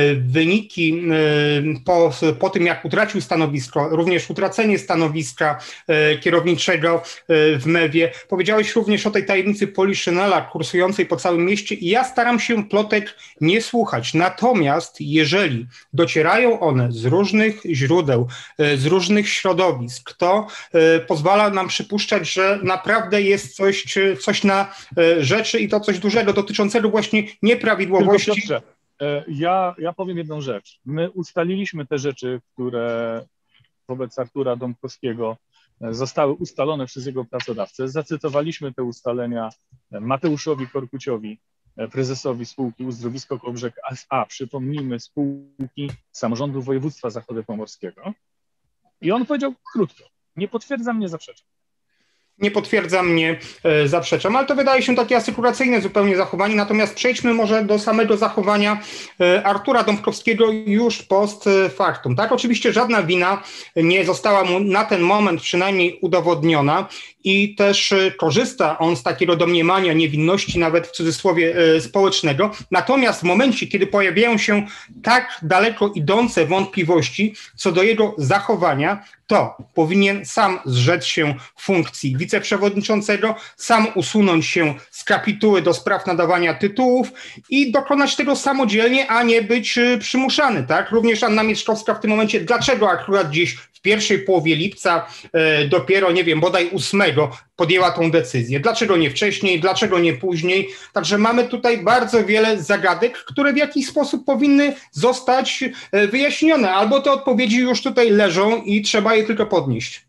wyniki po, po tym, jak utracił stanowisko, również utracenie stanowiska kierowniczego w Mewie. Powiedziałeś również o tej tajemnicy Poliszynela kursującej po całym mieście i ja staram się plotek nie słuchać. Natomiast jeżeli docierają one z różnych źródeł, z różnych środowisk, to pozwala nam przypuszczać, że naprawdę jest coś, coś na rzeczy i to coś dużego dotyczącego właśnie nieprawidłowości. Tylko, Piotrze, ja, ja powiem jedną rzecz. My ustaliliśmy te rzeczy, które wobec Artura Dąbrowskiego zostały ustalone przez jego pracodawcę. Zacytowaliśmy te ustalenia Mateuszowi Korkuciowi, prezesowi spółki Uzdrowisko Kołobrzeg S A, przypomnijmy, spółki Samorządu Województwa Zachodopomorskiego. I on powiedział krótko, nie potwierdzam, nie zaprzeczam. Nie potwierdzam, nie e, zaprzeczam, ale to wydaje się takie asekuracyjne zupełnie zachowanie. Natomiast przejdźmy może do samego zachowania e, Artura Dąbrowskiego już post factum. Tak, oczywiście żadna wina nie została mu na ten moment przynajmniej udowodniona i też e, korzysta on z takiego domniemania niewinności, nawet w cudzysłowie e, społecznego. Natomiast w momencie, kiedy pojawiają się tak daleko idące wątpliwości co do jego zachowania, to powinien sam zrzec się funkcji wiceprzewodniczącego, sam usunąć się z kapituły do spraw nadawania tytułów i dokonać tego samodzielnie, a nie być przymuszany. Tak? Również Anna Mieczkowska w tym momencie, dlaczego akurat gdzieś w pierwszej połowie lipca, e, dopiero, nie wiem, bodaj ósmego podjęła tą decyzję. Dlaczego nie wcześniej, dlaczego nie później? Także mamy tutaj bardzo wiele zagadek, które w jakiś sposób powinny zostać wyjaśnione. Albo te odpowiedzi już tutaj leżą i trzeba je tylko podnieść.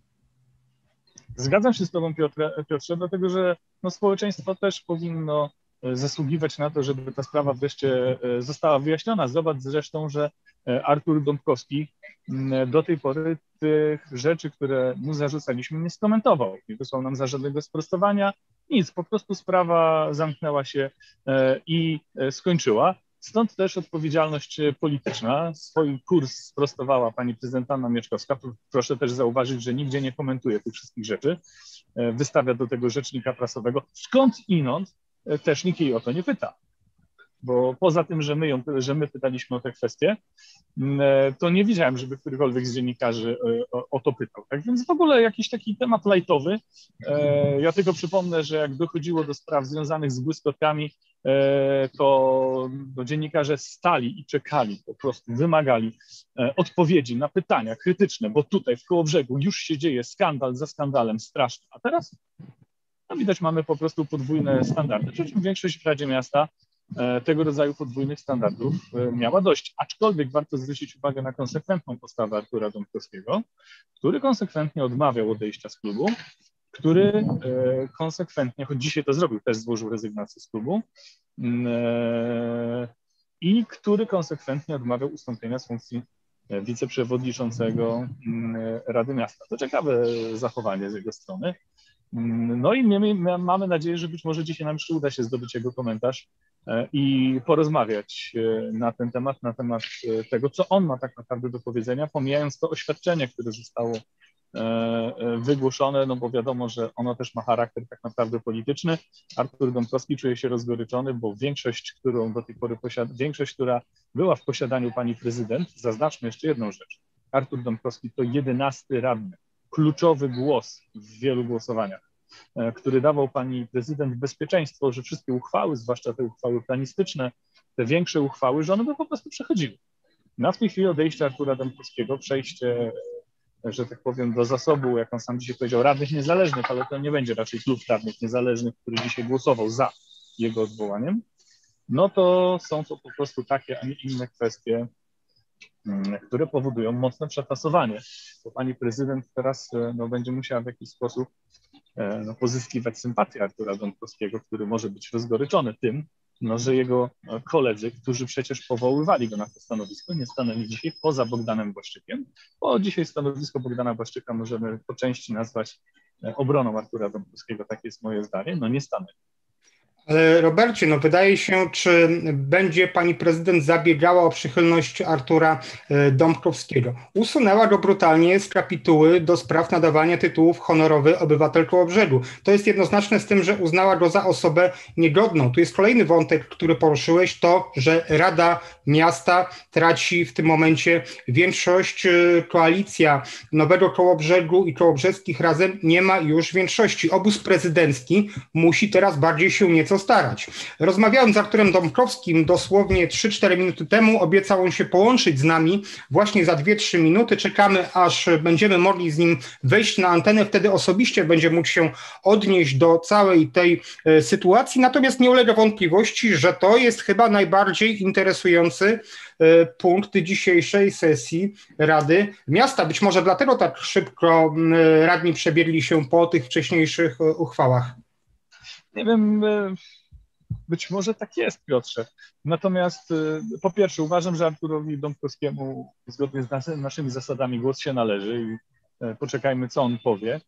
Zgadzam się z tobą, Piotrze, Piotrze dlatego że no, społeczeństwo też powinno zasługiwać na to, żeby ta sprawa wreszcie została wyjaśniona. Zobacz zresztą, że Artur Dąbrowski do tej pory tych rzeczy, które mu zarzucaliśmy, nie skomentował. Nie wysłał nam za żadnego sprostowania, nic, po prostu sprawa zamknęła się i skończyła. Stąd też odpowiedzialność polityczna. Swój kurs sprostowała pani prezydent Anna Mieszkowska. Proszę też zauważyć, że nigdzie nie komentuje tych wszystkich rzeczy. Wystawia do tego rzecznika prasowego. Skąd inąd też nikt jej o to nie pyta. Bo poza tym, że my, ją, że my pytaliśmy o te kwestie, to nie widziałem, żeby którykolwiek z dziennikarzy o, o to pytał. Tak więc w ogóle jakiś taki temat lajtowy. Ja tylko przypomnę, że jak dochodziło do spraw związanych z błyskotkami, to no, dziennikarze stali i czekali, po prostu wymagali odpowiedzi na pytania krytyczne, bo tutaj w Kołobrzegu już się dzieje skandal za skandalem straszny. A teraz no, widać, mamy po prostu podwójne standardy. Przy czym większość w Radzie Miasta tego rodzaju podwójnych standardów miała dość. Aczkolwiek warto zwrócić uwagę na konsekwentną postawę Artura Dąbrowskiego, który konsekwentnie odmawiał odejścia z klubu, który konsekwentnie, choć dzisiaj to zrobił, też złożył rezygnację z klubu i który konsekwentnie odmawiał ustąpienia z funkcji wiceprzewodniczącego Rady Miasta. To ciekawe zachowanie z jego strony. No i my, mamy nadzieję, że być może dzisiaj nam jeszcze uda się zdobyć jego komentarz i porozmawiać na ten temat, na temat tego, co on ma tak naprawdę do powiedzenia, pomijając to oświadczenie, które zostało wygłoszone, no bo wiadomo, że ono też ma charakter tak naprawdę polityczny. Artur Dąbrowski czuje się rozgoryczony, bo większość, którą do tej pory posiada, większość, która była w posiadaniu pani prezydent, zaznaczmy jeszcze jedną rzecz. Artur Dąbrowski to jedenasty radny, kluczowy głos w wielu głosowaniach, który dawał pani prezydent bezpieczeństwo, że wszystkie uchwały, zwłaszcza te uchwały planistyczne, te większe uchwały, że one by po prostu przechodziły. Na w tej chwili odejście Artura Dąbrowskiego, przejście, że tak powiem, do zasobu, jak on sam dzisiaj powiedział, radnych niezależnych, ale to nie będzie raczej klub radnych niezależnych, który dzisiaj głosował za jego odwołaniem, no to są to po prostu takie, a nie inne kwestie, które powodują mocne przetasowanie. Bo pani prezydent teraz no, będzie musiała w jakiś sposób no, pozyskiwać sympatię Artura Dąbrowskiego, który może być rozgoryczony tym, no, że jego koledzy, którzy przecież powoływali go na to stanowisko, nie stanęli dzisiaj poza Bogdanem Błaszczykiem, bo dzisiaj stanowisko Bogdana Błaszczyka możemy po części nazwać obroną Artura Dąbrowskiego, takie jest moje zdanie, no nie stanęli. Ale Robercie, no wydaje się, czy będzie pani prezydent zabiegała o przychylność Artura Dąbrowskiego. Usunęła go brutalnie z kapituły do spraw nadawania tytułów honorowy obywatel Kołobrzegu. To jest jednoznaczne z tym, że uznała go za osobę niegodną. Tu jest kolejny wątek, który poruszyłeś, to, że Rada Miasta traci w tym momencie większość. Koalicja Nowego Kołobrzegu i Kołobrzeskich razem nie ma już większości. Obóz prezydencki musi teraz bardziej się nieco starać. Rozmawiałem z Arturem Dąbrowskim dosłownie trzy cztery minuty temu. Obiecał on się połączyć z nami właśnie za dwie trzy minuty. Czekamy, aż będziemy mogli z nim wejść na antenę. Wtedy osobiście będzie mógł się odnieść do całej tej e, sytuacji. Natomiast nie ulega wątpliwości, że to jest chyba najbardziej interesujący e, punkt dzisiejszej sesji Rady Miasta. Być może dlatego tak szybko e, radni przebiegli się po tych wcześniejszych e, uchwałach. Nie wiem, być może tak jest, Piotrze. Natomiast po pierwsze uważam, że Arturowi Dąbrowskiemu zgodnie z nas, naszymi zasadami głos się należy i poczekajmy, co on powie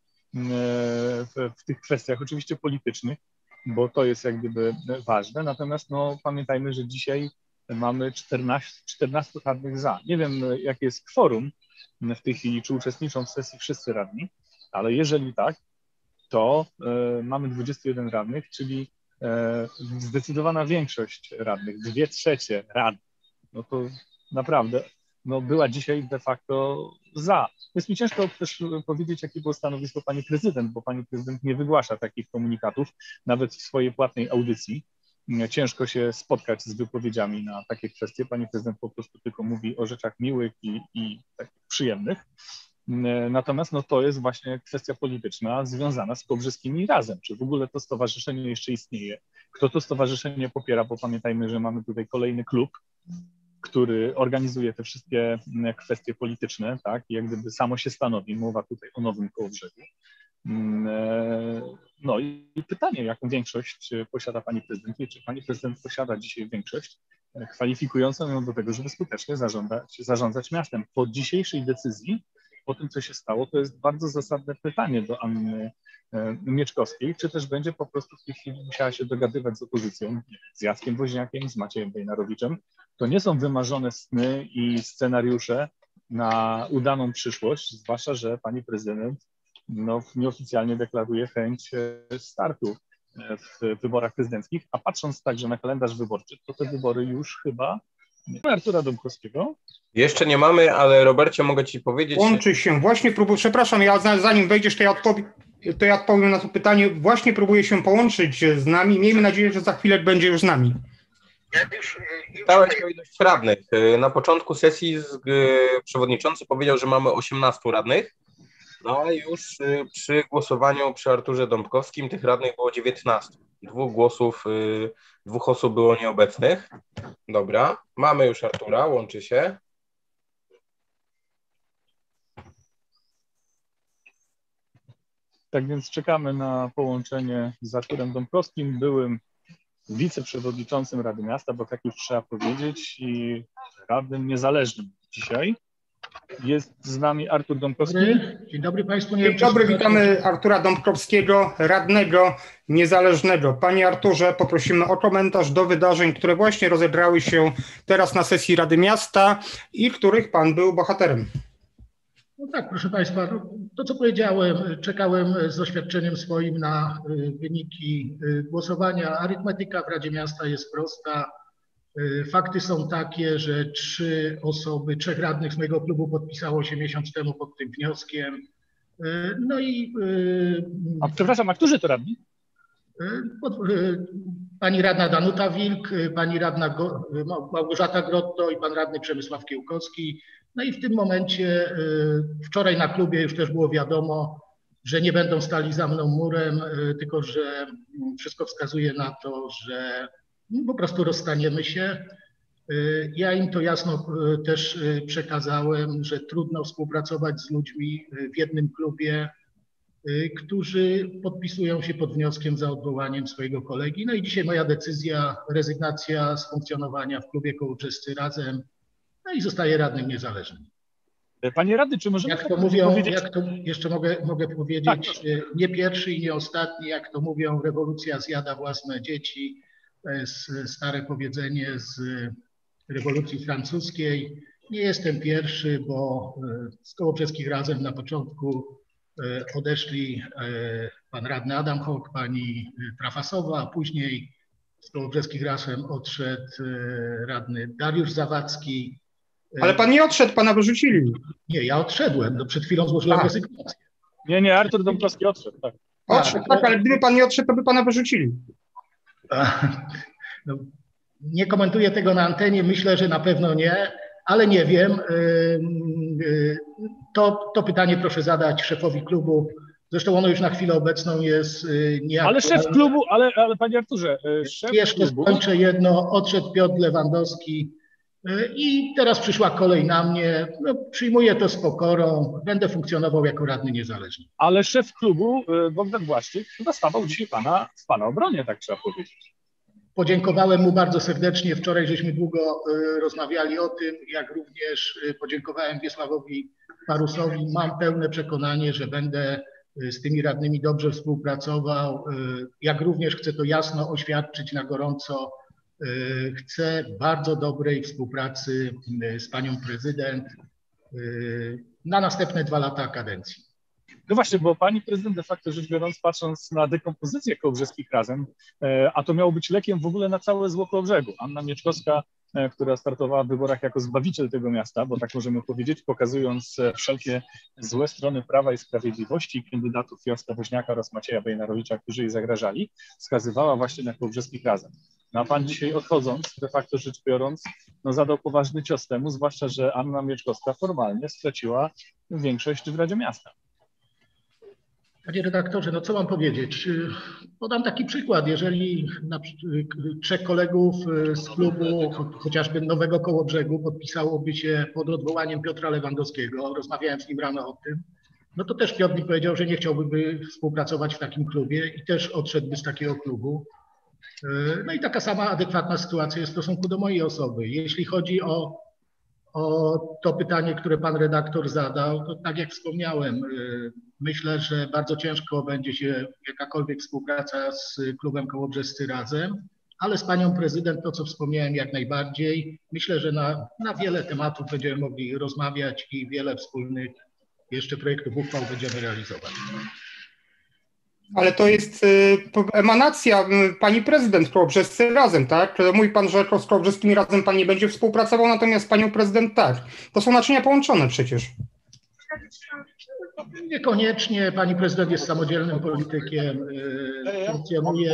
w, w tych kwestiach oczywiście politycznych, bo to jest jak gdyby ważne. Natomiast no, pamiętajmy, że dzisiaj mamy czternaście, czternaście radnych za. Nie wiem, jakie jest kworum w tej chwili, czy uczestniczą w sesji wszyscy radni, ale jeżeli tak, to y, mamy dwudziestu jeden radnych, czyli y, zdecydowana większość radnych, dwie trzecie radnych, no to naprawdę no, była dzisiaj de facto za. Jest mi ciężko też powiedzieć, jakie było stanowisko pani prezydent, bo pani prezydent nie wygłasza takich komunikatów, nawet w swojej płatnej audycji. Ciężko się spotkać z wypowiedziami na takie kwestie. Pani prezydent po prostu tylko mówi o rzeczach miłych i, i takich przyjemnych. Natomiast no, to jest właśnie kwestia polityczna związana z Kołobrzeskimi Razem. Czy w ogóle to stowarzyszenie jeszcze istnieje? Kto to stowarzyszenie popiera? Bo pamiętajmy, że mamy tutaj kolejny klub, który organizuje te wszystkie kwestie polityczne, tak? I jak gdyby samo się stanowi, mowa tutaj o Nowym Kołobrzegu. No i pytanie, jaką większość posiada pani prezydent i czy pani prezydent posiada dzisiaj większość kwalifikującą ją do tego, żeby skutecznie zarządzać, zarządzać miastem. Po dzisiejszej decyzji, po tym, co się stało, to jest bardzo zasadne pytanie do Anny Mieczkowskiej, czy też będzie po prostu w tej chwili musiała się dogadywać z opozycją, z Jackiem Woźniakiem, z Maciejem Bejnarowiczem. To nie są wymarzone sny i scenariusze na udaną przyszłość, zwłaszcza, że pani prezydent no, nieoficjalnie deklaruje chęć startu w wyborach prezydenckich, a patrząc także na kalendarz wyborczy, to te wybory już chyba nie ma Artura Dąbrowskiego. Jeszcze nie mamy, ale Robercie, mogę ci powiedzieć... Łączy się, właśnie próbuję, przepraszam, ja zanim wejdziesz, to ja, odpowiem, to ja odpowiem na to pytanie, właśnie próbuję się połączyć z nami, miejmy nadzieję, że za chwilę będzie już z nami. Pytałeś o ilość radnych. Na początku sesji przewodniczący powiedział, że mamy osiemnastu radnych, no ale już przy głosowaniu przy Arturze Dąbrowskim tych radnych było dziewiętnastu. Dwóch głosów, dwóch osób było nieobecnych. Dobra, mamy już Artura, łączy się. Tak więc czekamy na połączenie z Arturem Dąbrowskim, byłym wiceprzewodniczącym Rady Miasta, bo tak już trzeba powiedzieć, i radnym niezależnym dzisiaj. Jest z nami Artur Dąbrowski. Dzień dobry Państwu. Nie Dzień dobry, witamy Artura Dąbrowskiego, radnego niezależnego. Panie Arturze, poprosimy o komentarz do wydarzeń, które właśnie rozegrały się teraz na sesji Rady Miasta i których Pan był bohaterem. No tak, proszę Państwa, to co powiedziałem, czekałem z oświadczeniem swoim na wyniki głosowania. Arytmetyka w Radzie Miasta jest prosta. Fakty są takie, że trzy osoby, trzech radnych z mojego klubu podpisało się miesiąc temu pod tym wnioskiem. No i... A przepraszam, a którzy to radni? Pani radna Danuta Wilk, pani radna Małgorzata Grotto i pan radny Przemysław Kiełkowski. No i w tym momencie, wczoraj na klubie już też było wiadomo, że nie będą stali za mną murem, tylko że wszystko wskazuje na to, że po prostu rozstaniemy się. Ja im to jasno też przekazałem, że trudno współpracować z ludźmi w jednym klubie, którzy podpisują się pod wnioskiem za odwołaniem swojego kolegi. No i dzisiaj moja decyzja, rezygnacja z funkcjonowania w klubie Kołobrzescy Razem, no i zostaje radnym niezależnym. Panie radny, czy możemy jak to mówią, powiedzieć? Jak to jeszcze mogę, mogę powiedzieć, tak, nie pierwszy i nie ostatni, jak to mówią, rewolucja zjada własne dzieci. To jest stare powiedzenie z rewolucji francuskiej. Nie jestem pierwszy, bo z Kołobrzeskich Razem na początku odeszli pan radny Adam Hock, pani Trafasowa, a później z Kołobrzeskich Razem odszedł radny Dariusz Zawadzki. Ale pan nie odszedł, pana wyrzucili. Nie, ja odszedłem, no przed chwilą złożyłem rezygnację. Nie, nie, Artur Dąbrowski odszedł, tak. Odszedł, tak, ale gdyby pan nie odszedł, to by pana wyrzucili. No, nie komentuję tego na antenie, myślę, że na pewno nie, ale nie wiem. To, to pytanie proszę zadać szefowi klubu. Zresztą ono już na chwilę obecną jest nieaktualne. Ale szef klubu, ale, ale panie Arturze, szef Jeszcze klubu... skończę jedno, odszedł Piotr Lewandowski i teraz przyszła kolej na mnie. No, przyjmuję to z pokorą, będę funkcjonował jako radny niezależny. Ale szef klubu, Bogdan Błaszczyk, chyba stawał dzisiaj pana, w pana obronie, tak trzeba powiedzieć. Podziękowałem mu bardzo serdecznie. Wczoraj żeśmy długo rozmawiali o tym, jak również podziękowałem Wiesławowi Parusowi. Mam pełne przekonanie, że będę z tymi radnymi dobrze współpracował. Jak również chcę to jasno oświadczyć na gorąco. Chcę bardzo dobrej współpracy z panią prezydent na następne dwa lata kadencji. No właśnie, bo pani prezydent de facto rzecz biorąc, patrząc na dekompozycję Kołobrzeskich Razem, a to miało być lekiem w ogóle na całe zło Kołobrzegu. Anna Mieczkowska, która startowała w wyborach jako zbawiciel tego miasta, bo tak możemy powiedzieć, pokazując wszelkie złe strony Prawa i Sprawiedliwości, kandydatów Jacka Woźniaka oraz Macieja Bejnarowicza, którzy jej zagrażali, wskazywała właśnie na Kołobrzeskich Razem. No a pan dzisiaj odchodząc, de facto rzecz biorąc, no zadał poważny cios temu, zwłaszcza, że Anna Mieczkowska formalnie straciła większość w Radzie Miasta. Panie redaktorze, no co mam powiedzieć? Podam taki przykład. Jeżeli na, trzech kolegów z klubu, chociażby Nowego Kołobrzegu, podpisałoby się pod odwołaniem Piotra Lewandowskiego, rozmawiałem z nim rano o tym, no to też Piotr mi powiedział, że nie chciałby współpracować w takim klubie i też odszedłby z takiego klubu. No i taka sama adekwatna sytuacja jest w stosunku do mojej osoby. Jeśli chodzi o, o to pytanie, które pan redaktor zadał, to tak jak wspomniałem, myślę, że bardzo ciężko będzie się jakakolwiek współpraca z klubem Kołobrzescy Razem, ale z panią prezydent, to co wspomniałem, jak najbardziej. Myślę, że na, na wiele tematów będziemy mogli rozmawiać i wiele wspólnych jeszcze projektów uchwał będziemy realizować. Ale to jest emanacja pani prezydent Kołobrzescy Razem, tak? Mówi pan, że z Kołobrzeskimi Razem pan nie będzie współpracował, natomiast panią prezydent tak. To są naczynia połączone przecież. Niekoniecznie. Pani prezydent jest samodzielnym politykiem, funkcjonuje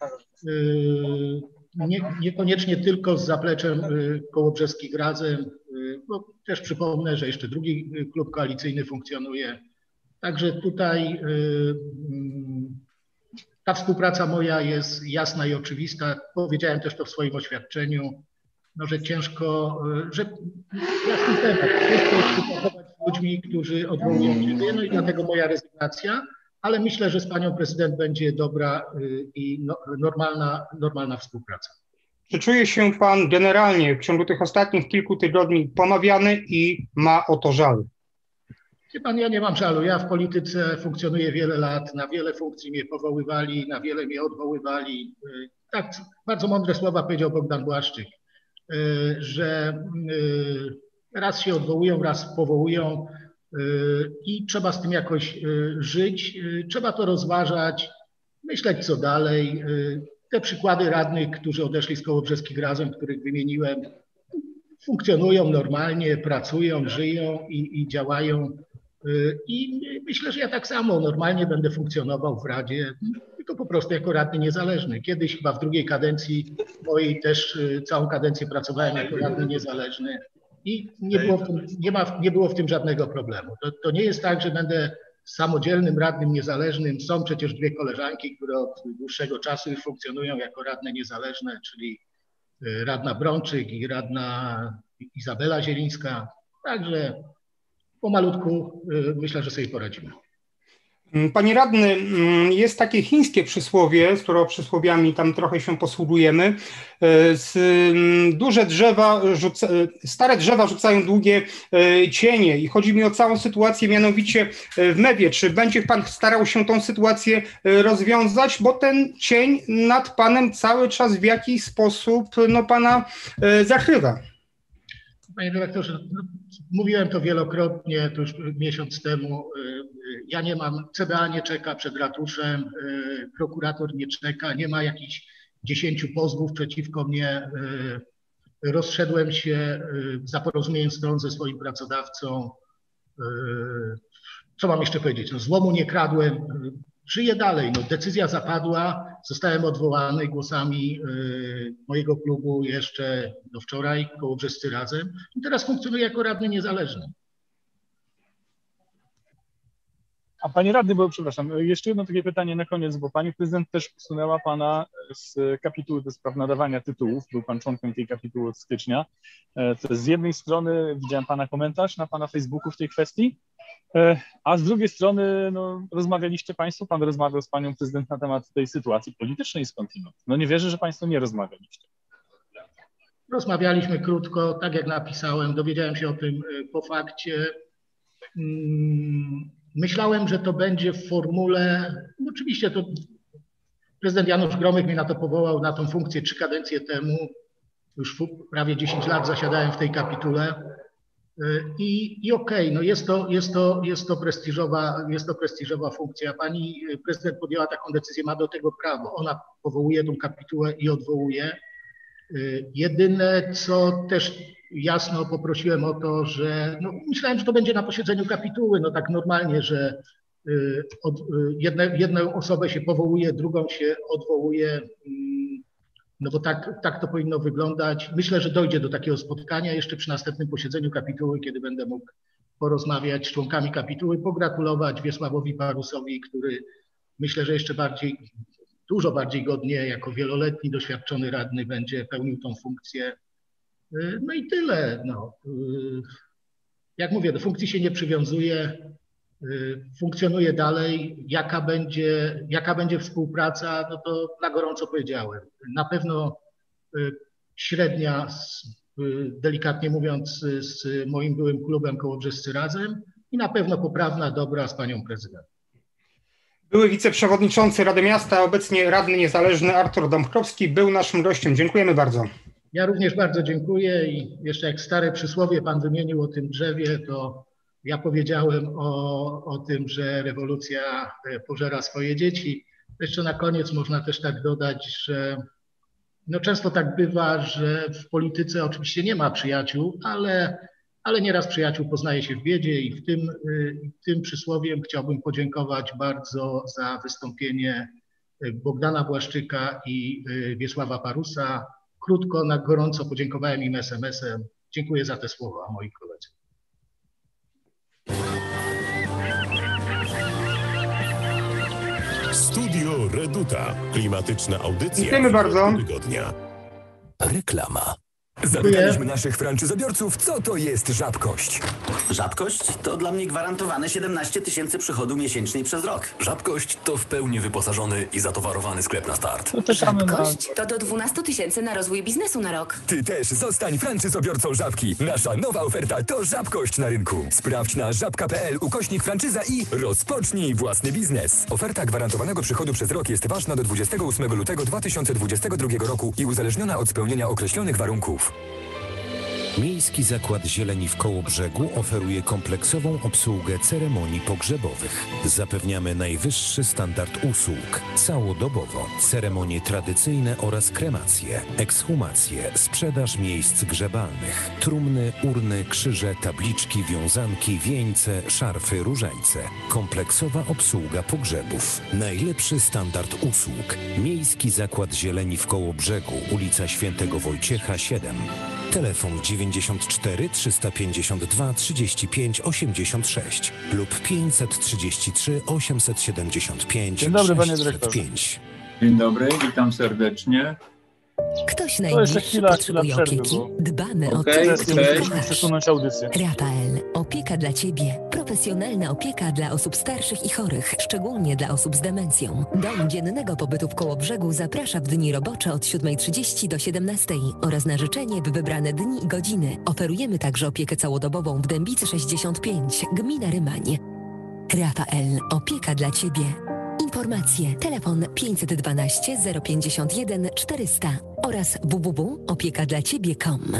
nie, niekoniecznie tylko z zapleczem Kołobrzeskich Razem, bo też przypomnę, że jeszcze drugi klub koalicyjny funkcjonuje. Także tutaj ta współpraca moja jest jasna i oczywista. Powiedziałem też to w swoim oświadczeniu, no, że ciężko, że jasny temat, ciężko współpracować z ludźmi, którzy odwołują siebie, no i dlatego moja rezygnacja, ale myślę, że z panią prezydent będzie dobra i normalna, normalna współpraca. Czy czuje się pan generalnie w ciągu tych ostatnich kilku tygodni pomawiany i ma o to żal? Wie pan, ja nie mam żalu. Ja w polityce funkcjonuję wiele lat, na wiele funkcji mnie powoływali, na wiele mnie odwoływali. Tak, bardzo mądre słowa powiedział Bogdan Błaszczyk, że raz się odwołują, raz powołują i trzeba z tym jakoś żyć. Trzeba to rozważać, myśleć co dalej. Te przykłady radnych, którzy odeszli z Kołobrzeskich Razem, których wymieniłem, funkcjonują normalnie, pracują, żyją i, i działają. I myślę, że ja tak samo normalnie będę funkcjonował w Radzie, tylko po prostu jako radny niezależny. Kiedyś chyba w drugiej kadencji mojej też całą kadencję pracowałem jako radny niezależny i nie było w tym, nie ma, nie było w tym żadnego problemu. To, to nie jest tak, że będę samodzielnym radnym niezależnym. Są przecież dwie koleżanki, które od dłuższego czasu już funkcjonują jako radne niezależne, czyli radna Brączyk i radna Izabela Zielińska. Także pomalutku myślę, że sobie poradzimy. Panie radny, jest takie chińskie przysłowie, z którego przysłowiami tam trochę się posługujemy. Z duże drzewa, rzuca, stare drzewa rzucają długie cienie i chodzi mi o całą sytuację, mianowicie w Mewie. Czy będzie pan starał się tą sytuację rozwiązać, bo ten cień nad panem cały czas w jakiś sposób no, pana zakrywa? Panie redaktorze, no, mówiłem to wielokrotnie, to już miesiąc temu. Ja nie mam, C B A nie czeka przed ratuszem, prokurator nie czeka, nie ma jakichś dziesięciu pozwów przeciwko mnie. Rozszedłem się za porozumieniem stron ze swoim pracodawcą. Co mam jeszcze powiedzieć? No, złomu nie kradłem. Żyję dalej. No, decyzja zapadła, zostałem odwołany głosami y, mojego klubu jeszcze do wczoraj, Kołobrzescy Razem. I teraz funkcjonuję jako radny niezależny. A panie radny, bo przepraszam, jeszcze jedno takie pytanie na koniec, bo pani prezydent też usunęła pana z kapituły do spraw nadawania tytułów. Był pan członkiem tej kapituły od stycznia. To z jednej strony widziałem pana komentarz na pana Facebooku w tej kwestii, a z drugiej strony no, rozmawialiście państwo, pan rozmawiał z panią prezydent na temat tej sytuacji politycznej skądinąd. No nie wierzę, że państwo nie rozmawialiście. Rozmawialiśmy krótko, tak jak napisałem, dowiedziałem się o tym po fakcie. Myślałem, że to będzie w formule, no oczywiście to prezydent Janusz Gromek mnie na to powołał, na tą funkcję trzy kadencje temu. Już prawie dziesięć lat zasiadałem w tej kapitule. I, i okej, okay, no jest to, jest to, jest to prestiżowa, jest to prestiżowa funkcja. Pani prezydent podjęła taką decyzję, ma do tego prawo. Ona powołuje tą kapitułę i odwołuje. Jedyne, co też jasno poprosiłem o to, że no, myślałem, że to będzie na posiedzeniu kapituły, no tak normalnie, że od, jedne, jedną osobę się powołuje, drugą się odwołuje, no bo tak, tak to powinno wyglądać. Myślę, że dojdzie do takiego spotkania jeszcze przy następnym posiedzeniu kapituły, kiedy będę mógł porozmawiać z członkami kapituły, pogratulować Wiesławowi Parusowi, który myślę, że jeszcze bardziej, dużo bardziej godnie jako wieloletni, doświadczony radny będzie pełnił tą funkcję. No i tyle. No. Jak mówię, do funkcji się nie przywiązuje. funkcjonuje dalej, jaka będzie, jaka będzie współpraca, no to na gorąco powiedziałem. Na pewno średnia, delikatnie mówiąc, z moim byłym klubem Kołobrzescy Razem i na pewno poprawna, dobra z panią prezydent. Były wiceprzewodniczący Rady Miasta, obecnie radny niezależny Artur Dąbrowski był naszym gościem. Dziękujemy bardzo. Ja również bardzo dziękuję i jeszcze jak stare przysłowie pan wymienił o tym drzewie, to ja powiedziałem o, o tym, że rewolucja pożera swoje dzieci. Jeszcze na koniec można też tak dodać, że no często tak bywa, że w polityce oczywiście nie ma przyjaciół, ale, ale nieraz przyjaciół poznaje się w biedzie i w tym, tym przysłowiem chciałbym podziękować bardzo za wystąpienie Bogdana Błaszczyka i Wiesława Parusa. Krótko, na gorąco podziękowałem im es em esem. Dziękuję za te słowa, moi koledzy. Studio Reduta. Klimatyczna audycja. Dziękujemy bardzo. Tygodnia. Reklama. Zapytaliśmy naszych franczyzobiorców, co to jest żabkość. Żabkość to dla mnie gwarantowane siedemnaście tysięcy przychodu miesięcznie przez rok. Żabkość to w pełni wyposażony i zatowarowany sklep na start. Żabkość to do dwunastu tysięcy na rozwój biznesu na rok. Ty też zostań franczyzobiorcą Żabki. Nasza nowa oferta to żabkość na rynku. Sprawdź na żabka kropka pe el ukośnik franczyza i rozpocznij własny biznes. Oferta gwarantowanego przychodu przez rok jest ważna do dwudziestego ósmego lutego dwa tysiące dwudziestego drugiego roku i uzależniona od spełnienia określonych warunków. Miejski Zakład Zieleni w Kołobrzegu oferuje kompleksową obsługę ceremonii pogrzebowych. Zapewniamy najwyższy standard usług. Całodobowo ceremonie tradycyjne oraz kremacje, ekshumacje, sprzedaż miejsc grzebalnych, trumny, urny, krzyże, tabliczki, wiązanki, wieńce, szarfy, różańce. Kompleksowa obsługa pogrzebów. Najlepszy standard usług. Miejski Zakład Zieleni w Kołobrzegu, ulica Świętego Wojciecha siedem. Telefon dziewięćdziesiąt cztery trzysta pięćdziesiąt dwa trzydzieści pięć osiemdziesiąt sześć lub pięćset trzydzieści trzy osiemset siedemdziesiąt pięć. Dzień dobry, panie dyrektorze. Dzień dobry, witam serdecznie. Ktoś najbliższy potrzebuje opieki. Dbamy o okay, to, którym kochasz. Przesunąć audycję. Rafael. Opieka dla Ciebie. Profesjonalna opieka dla osób starszych i chorych, szczególnie dla osób z demencją. Dom dziennego pobytu w Kołobrzegu zaprasza w dni robocze od siódmej trzydzieści do siedemnastej oraz na życzenie w wybrane dni i godziny. Oferujemy także opiekę całodobową w Dębicy sześćdziesiąt pięć, gmina Rymań. Rafael. Opieka dla Ciebie. Informacje. Telefon pięćset dwanaście zero pięćdziesiąt jeden czterysta oraz w w w kropka opieka dla ciebie kropka com.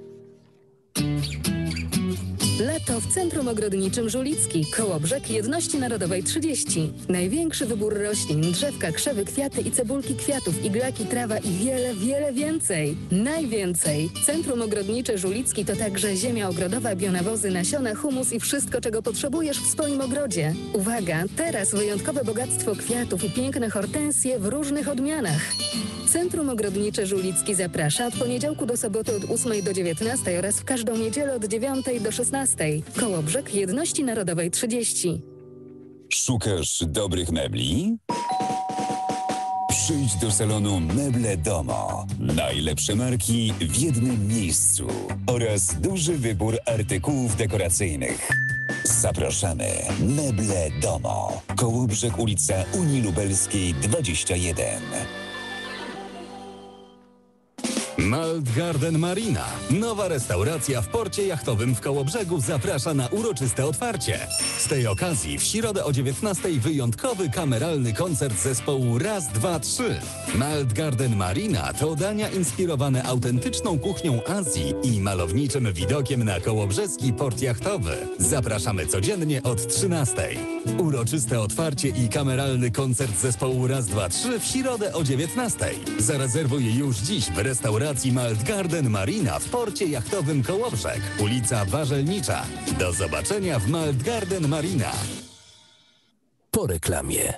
Lato w Centrum Ogrodniczym Żulicki, Kołobrzeg Jedności Narodowej trzydzieści. Największy wybór roślin, drzewka, krzewy, kwiaty i cebulki kwiatów, iglaki, trawa i wiele, wiele więcej. Najwięcej. Centrum Ogrodnicze Żulicki to także ziemia ogrodowa, bionawozy, nasiona, humus i wszystko, czego potrzebujesz w swoim ogrodzie. Uwaga, teraz wyjątkowe bogactwo kwiatów i piękne hortensje w różnych odmianach. Centrum Ogrodnicze Żulicki zaprasza od poniedziałku do soboty od ósmej do dziewiętnastej oraz w każdą niedzielę od dziewiątej do szesnastej. Kołobrzeg Jedności Narodowej trzydzieści. Szukasz dobrych mebli? Przyjdź do salonu Meble Domo. Najlepsze marki w jednym miejscu oraz duży wybór artykułów dekoracyjnych. Zapraszamy. Meble Domo. Kołobrzeg, ulica Unii Lubelskiej dwadzieścia jeden. Malt Garden Marina. Nowa restauracja w porcie jachtowym w Kołobrzegu zaprasza na uroczyste otwarcie. Z tej okazji w środę o dziewiętnastej wyjątkowy kameralny koncert zespołu Raz, Dwa, Trzy. Malt Garden Marina to dania inspirowane autentyczną kuchnią Azji i malowniczym widokiem na kołobrzeski port jachtowy. Zapraszamy codziennie od trzynastej. Uroczyste otwarcie i kameralny koncert zespołu Raz, Dwa, Trzy w środę o dziewiętnastej. Zarezerwuj już dziś w restauracji Malt Garden Marina w porcie jachtowym Kołobrzeg, ulica Warzelnicza. Do zobaczenia w Malt Garden Marina. Po reklamie.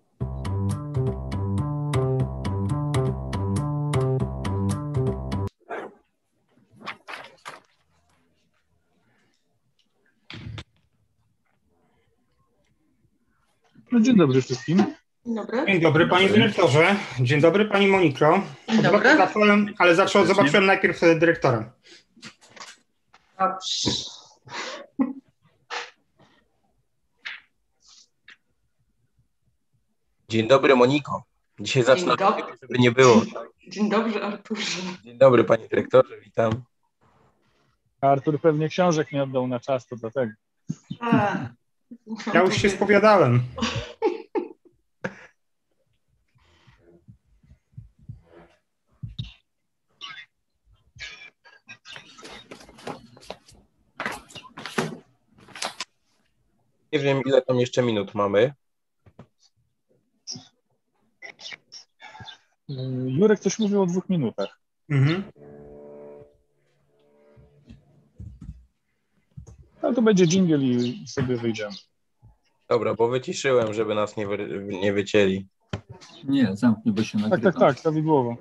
No, dzień dobry wszystkim. Dzień dobry. Dzień dobry panie dyrektorze. Dzień dobry pani Moniko. Dzień dobry. Zacząłem, ale zacząłem, zobaczyłem najpierw dyrektora. Dobrze. Dzień dobry, Moniko. Dzisiaj zacznę, żeby nie było. Dzień dobry, Arturze. Dzień dobry, panie dyrektorze, witam. Artur pewnie książek nie oddał na czas, to dlatego. A, Ja już się spowiadałem. Nie wiem, ile tam jeszcze minut mamy. Jurek coś mówił o dwóch minutach. Mhm. Ale to będzie dżingiel i sobie wyjdziemy. Dobra, bo wyciszyłem, żeby nas nie, wy, nie wycięli. Nie, zamknij, bo się Tak, nagrywa. tak, tak, prawidłowo.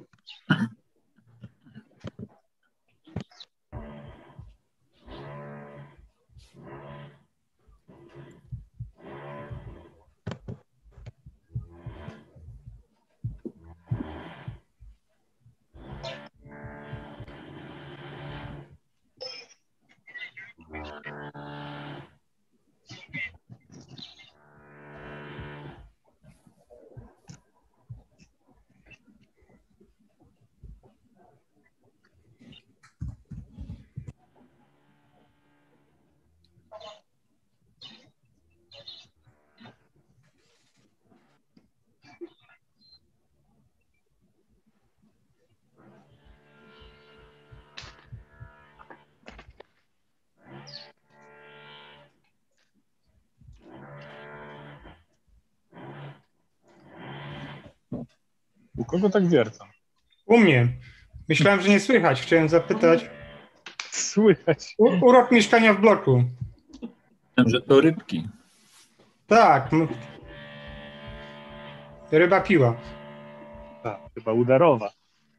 U kogo tak wiercą? U mnie. Myślałem, że nie słychać. Chciałem zapytać. Słychać. U, urok mieszkania w bloku. Myślałem, że to rybki. Tak. m- Ryba piła. Tak, chyba udarowa.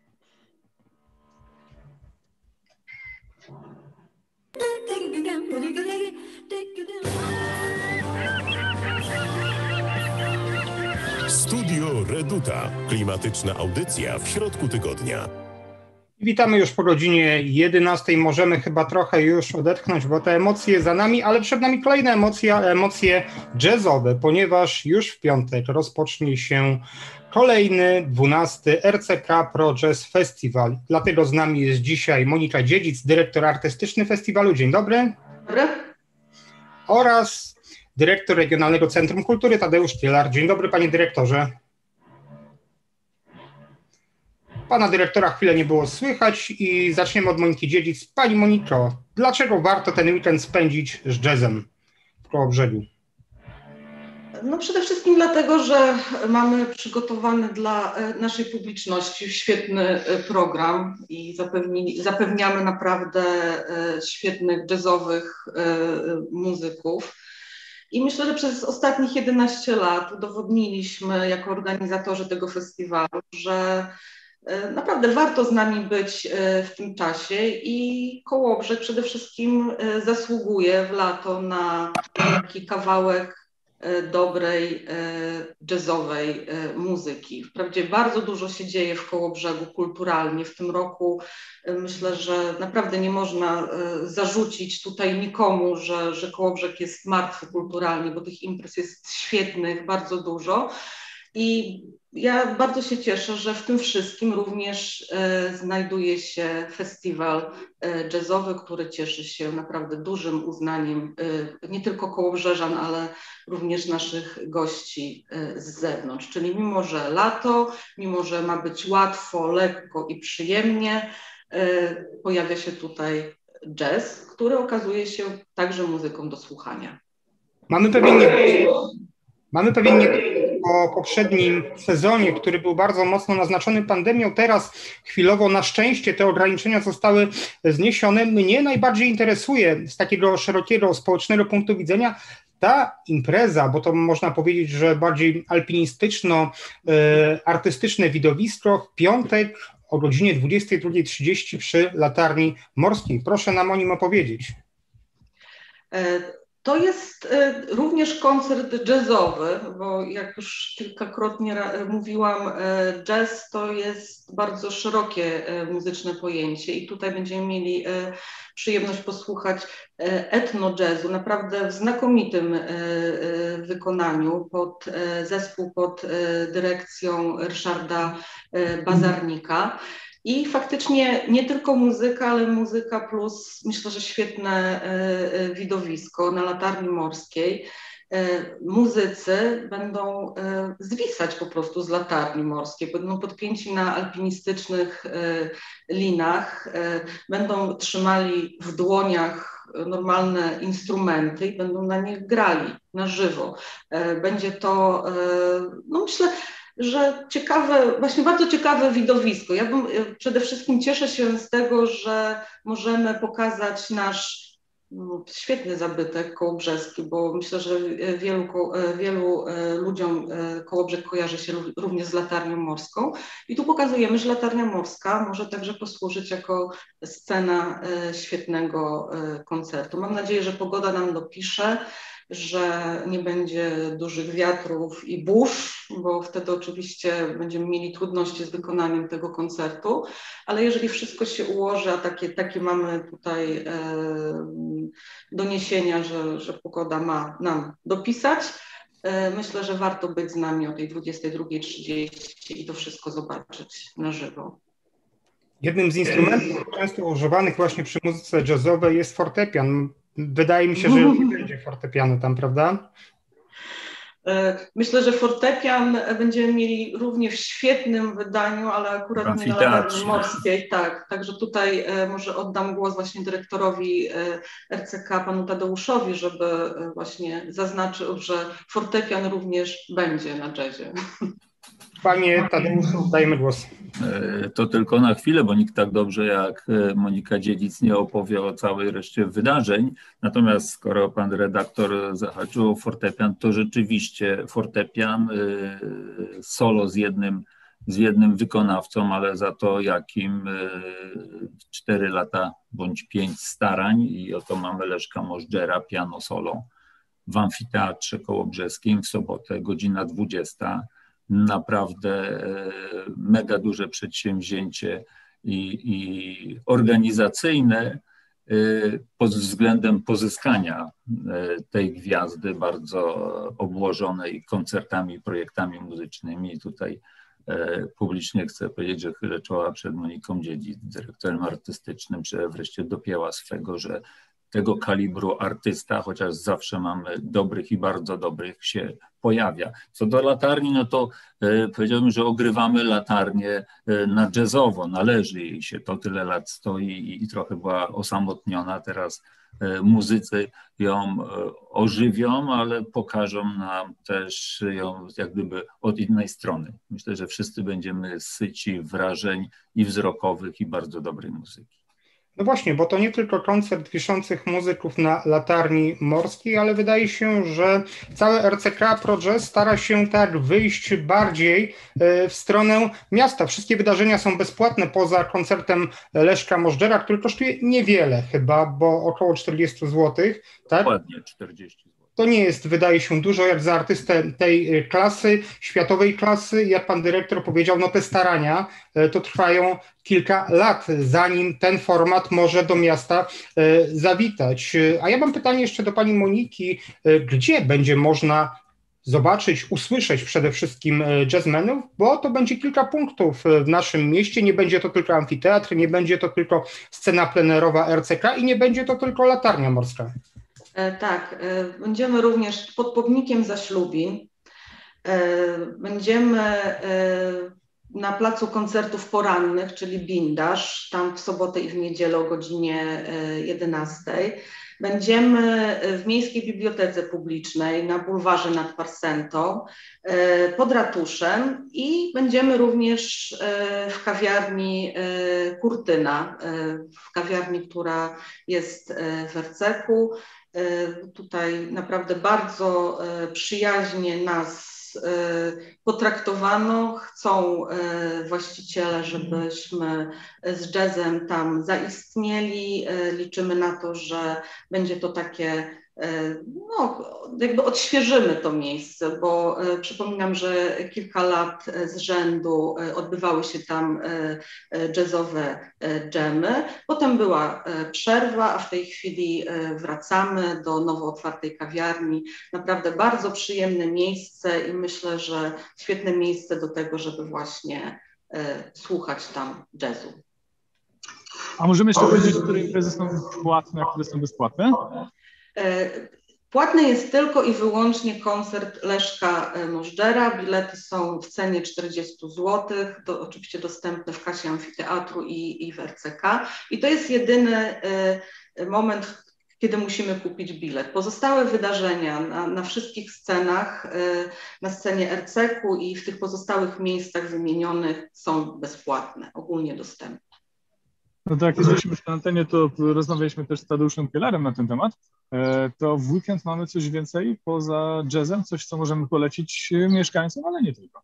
Studio Reduta. Klimatyczna audycja w środku tygodnia. Witamy już po godzinie jedenastej. Możemy chyba trochę już odetchnąć, bo te emocje za nami, ale przed nami kolejne emocje, emocje jazzowe, ponieważ już w piątek rozpocznie się kolejny dwunasty R C K Pro Jazz Festival. Dlatego z nami jest dzisiaj Monika Dziedzic, dyrektor artystyczny festiwalu. Dzień dobry. Dobry. Oraz dyrektor Regionalnego Centrum Kultury Tadeusz Kielar. Dzień dobry, panie dyrektorze. Pana dyrektora chwilę nie było słychać i zaczniemy od Moniki Dziedzic. Pani Moniko, dlaczego warto ten weekend spędzić z jazzem w Kołobrzegu? No przede wszystkim dlatego, że mamy przygotowany dla naszej publiczności świetny program i zapewni, zapewniamy naprawdę świetnych jazzowych muzyków. I myślę, że przez ostatnich jedenaście lat udowodniliśmy jako organizatorzy tego festiwalu, że naprawdę warto z nami być w tym czasie i Kołobrzeg przede wszystkim zasługuje w lato na taki kawałek dobrej, jazzowej muzyki. Wprawdzie bardzo dużo się dzieje w Kołobrzegu kulturalnie. W tym roku myślę, że naprawdę nie można zarzucić tutaj nikomu, że, że Kołobrzeg jest martwy kulturalnie, bo tych imprez jest świetnych, bardzo dużo. I ja bardzo się cieszę, że w tym wszystkim również e, znajduje się festiwal e, jazzowy, który cieszy się naprawdę dużym uznaniem e, nie tylko kołobrzeżan, ale również naszych gości e, z zewnątrz. Czyli mimo, że lato, mimo, że ma być łatwo, lekko i przyjemnie, e, pojawia się tutaj jazz, który okazuje się także muzyką do słuchania. Mamy pewien nie... Mamy pewien nie... po poprzednim sezonie, który był bardzo mocno naznaczony pandemią. Teraz chwilowo na szczęście te ograniczenia zostały zniesione. Mnie najbardziej interesuje z takiego szerokiego społecznego punktu widzenia ta impreza, bo to można powiedzieć, że bardziej alpinistyczno-artystyczne widowisko w piątek o godzinie dwudziestej drugiej trzydzieści przy Latarni Morskiej. Proszę nam o nim opowiedzieć. To jest również koncert jazzowy, bo jak już kilkakrotnie mówiłam, jazz to jest bardzo szerokie muzyczne pojęcie i tutaj będziemy mieli przyjemność posłuchać etno jazzu, naprawdę w znakomitym wykonaniu, pod zespół pod dyrekcją Ryszarda Bazarnika. I faktycznie nie tylko muzyka, ale muzyka plus myślę, że świetne widowisko na Latarni Morskiej. Muzycy będą zwisać po prostu z Latarni Morskiej, będą podpięci na alpinistycznych linach, będą trzymali w dłoniach normalne instrumenty i będą na nich grali na żywo. Będzie to, no myślę, że ciekawe, właśnie bardzo ciekawe widowisko. Ja bym przede wszystkim cieszę się z tego, że możemy pokazać nasz no, świetny zabytek kołobrzeski, bo myślę, że wielu, wielu ludziom Kołobrzeg kojarzy się również z Latarnią Morską. I tu pokazujemy, że Latarnia Morska może także posłużyć jako scena świetnego koncertu. Mam nadzieję, że pogoda nam dopisze, że nie będzie dużych wiatrów i burz, bo wtedy oczywiście będziemy mieli trudności z wykonaniem tego koncertu, ale jeżeli wszystko się ułoży, a takie, takie mamy tutaj e, doniesienia, że, że pogoda ma nam dopisać, e, myślę, że warto być z nami o tej dwudziestej drugiej trzydzieści i to wszystko zobaczyć na żywo. Jednym z instrumentów często używanych właśnie przy muzyce jazzowej jest fortepian. Wydaje mi się, że nie będzie fortepianu tam, prawda? Myślę, że fortepian będziemy mieli również w świetnym wydaniu, ale akurat nie na Latarni Morskiej. Tak, także tutaj może oddam głos właśnie dyrektorowi R C K, panu Tadeuszowi, żeby właśnie zaznaczył, że fortepian również będzie na jazzie. Panie Tadeuszu, dajemy głos. To tylko na chwilę, bo nikt tak dobrze jak Monika Dziedzic nie opowie o całej reszcie wydarzeń. Natomiast skoro pan redaktor zahaczył o fortepian, to rzeczywiście fortepian solo z jednym, z jednym wykonawcą, ale za to jakim cztery lata bądź pięć starań i oto mamy Leszka Możdżera, piano solo w Amfiteatrze Kołobrzeskim w sobotę, godzina dwudziesta. Naprawdę mega duże przedsięwzięcie i, i organizacyjne pod względem pozyskania tej gwiazdy bardzo obłożonej koncertami, projektami muzycznymi. I tutaj publicznie chcę powiedzieć, że chylę czoła przed Moniką Dziedzic, dyrektorem artystycznym, że wreszcie dopięła swego, że tego kalibru artysta, chociaż zawsze mamy dobrych i bardzo dobrych, się pojawia. Co do latarni, no to e, powiedziałbym, że ogrywamy latarnię e, na jazzowo, należy jej się, to tyle lat stoi i, i trochę była osamotniona, teraz e, muzycy ją e, ożywią, ale pokażą nam też ją jak gdyby od innej strony. Myślę, że wszyscy będziemy syci wrażeń i wzrokowych i bardzo dobrej muzyki. No właśnie, bo to nie tylko koncert wiszących muzyków na Latarni Morskiej, ale wydaje się, że całe R C K Pro Jazz stara się tak wyjść bardziej w stronę miasta. Wszystkie wydarzenia są bezpłatne poza koncertem Leszka Możdżera, który kosztuje niewiele chyba, bo około czterdzieści złotych. Tak? Dokładnie czterdzieści złotych. To nie jest, wydaje się, dużo jak za artystę tej klasy, światowej klasy. Jak pan dyrektor powiedział, no te starania to trwają kilka lat, zanim ten format może do miasta zawitać. A ja mam pytanie jeszcze do pani Moniki, gdzie będzie można zobaczyć, usłyszeć przede wszystkim jazzmenów, bo to będzie kilka punktów w naszym mieście, nie będzie to tylko amfiteatr, nie będzie to tylko scena plenerowa R C K i nie będzie to tylko Latarnia Morska. Tak, będziemy również pod pomnikiem Zaślubin, będziemy na placu koncertów porannych, czyli Bindaż, tam w sobotę i w niedzielę o godzinie jedenastej. Będziemy w Miejskiej Bibliotece Publicznej na bulwarze nad Parsentą, pod ratuszem i będziemy również w kawiarni Kurtyna, w kawiarni, która jest w Erceku. Tutaj naprawdę bardzo przyjaźnie nas potraktowano. Chcą właściciele, żebyśmy z jazzem tam zaistnieli. Liczymy na to, że będzie to takie no, jakby odświeżymy to miejsce, bo przypominam, że kilka lat z rzędu odbywały się tam jazzowe dżemy. Potem była przerwa, a w tej chwili wracamy do nowo otwartej kawiarni. Naprawdę bardzo przyjemne miejsce i myślę, że świetne miejsce do tego, żeby właśnie słuchać tam jazzu. A możemy jeszcze powiedzieć, które imprezy są płatne, a które są bezpłatne? Płatny jest tylko i wyłącznie koncert Leszka Możdżera. Bilety są w cenie czterdzieści złotych, to oczywiście dostępne w kasie amfiteatru i, i w R C K. I to jest jedyny moment, kiedy musimy kupić bilet. Pozostałe wydarzenia na, na wszystkich scenach, na scenie R C K-u i w tych pozostałych miejscach wymienionych są bezpłatne, ogólnie dostępne. No tak, jak jesteśmy już na antenie, to rozmawialiśmy też z Tadeuszem Kielarem na ten temat. To w weekend mamy coś więcej poza jazzem, coś, co możemy polecić mieszkańcom, ale nie tylko.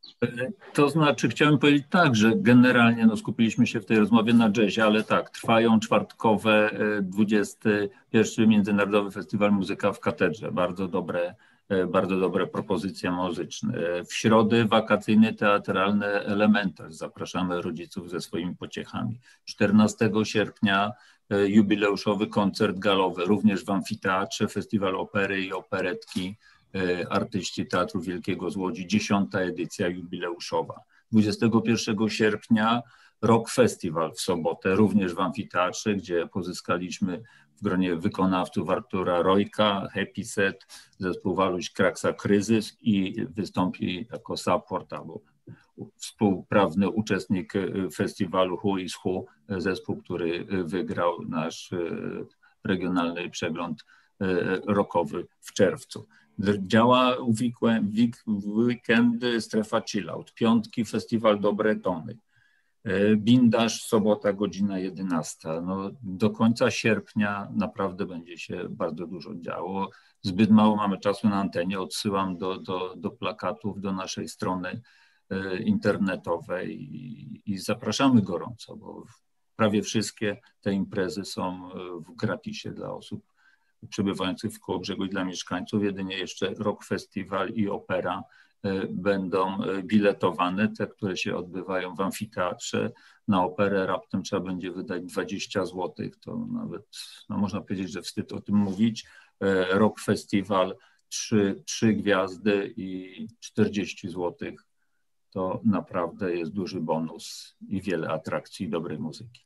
To znaczy, chciałem powiedzieć tak, że generalnie no, skupiliśmy się w tej rozmowie na jazzie, ale tak, trwają czwartkowe dwudziesty pierwszy Międzynarodowy Festiwal Muzyka w Katedrze. Bardzo dobre, bardzo dobre propozycje muzyczne. W środę wakacyjny teatralny Elementarz. Zapraszamy rodziców ze swoimi pociechami. czternastego sierpnia jubileuszowy koncert galowy, również w amfiteatrze, Festiwal Opery i Operetki. Artyści Teatru Wielkiego z Łodzi, dziesiąta edycja jubileuszowa. dwudziestego pierwszego sierpnia Rock Festival w sobotę, również w amfiteatrze, gdzie pozyskaliśmy w gronie wykonawców Artura Rojka, Happy Set, zespół Waluś Kraksa Kryzys i wystąpi jako support albo współprawny uczestnik festiwalu Who is Who, zespół, który wygrał nasz regionalny przegląd rockowy w czerwcu. Działa w weekendy strefa chillout, piątki festiwal Dobre Tony, bindaż sobota godzina jedenasta. No, do końca sierpnia naprawdę będzie się bardzo dużo działo. Zbyt mało mamy czasu na antenie, odsyłam do, do, do plakatów, do naszej strony internetowej i, i zapraszamy gorąco, bo prawie wszystkie te imprezy są w gratisie dla osób przebywających w Kołobrzegu i dla mieszkańców. Jedynie jeszcze Rock Festival i Opera będą biletowane, te, które się odbywają w amfiteatrze. Na operę raptem trzeba będzie wydać dwadzieścia złotych, to nawet no można powiedzieć, że wstyd o tym mówić. Rock Festival, trzy, trzy gwiazdy i czterdzieści złotych. To naprawdę jest duży bonus i wiele atrakcji dobrej muzyki.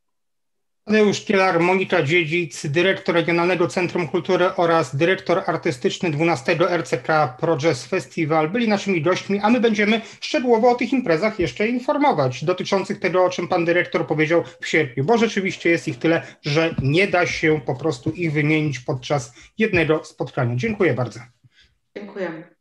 Tadeusz Kielar, Monika Dziedzic, dyrektor Regionalnego Centrum Kultury oraz dyrektor artystyczny dwunastego R C K Pro Jazz Festival byli naszymi gośćmi, a my będziemy szczegółowo o tych imprezach jeszcze informować, dotyczących tego, o czym pan dyrektor powiedział w sierpniu, bo rzeczywiście jest ich tyle, że nie da się po prostu ich wymienić podczas jednego spotkania. Dziękuję bardzo. Dziękujemy.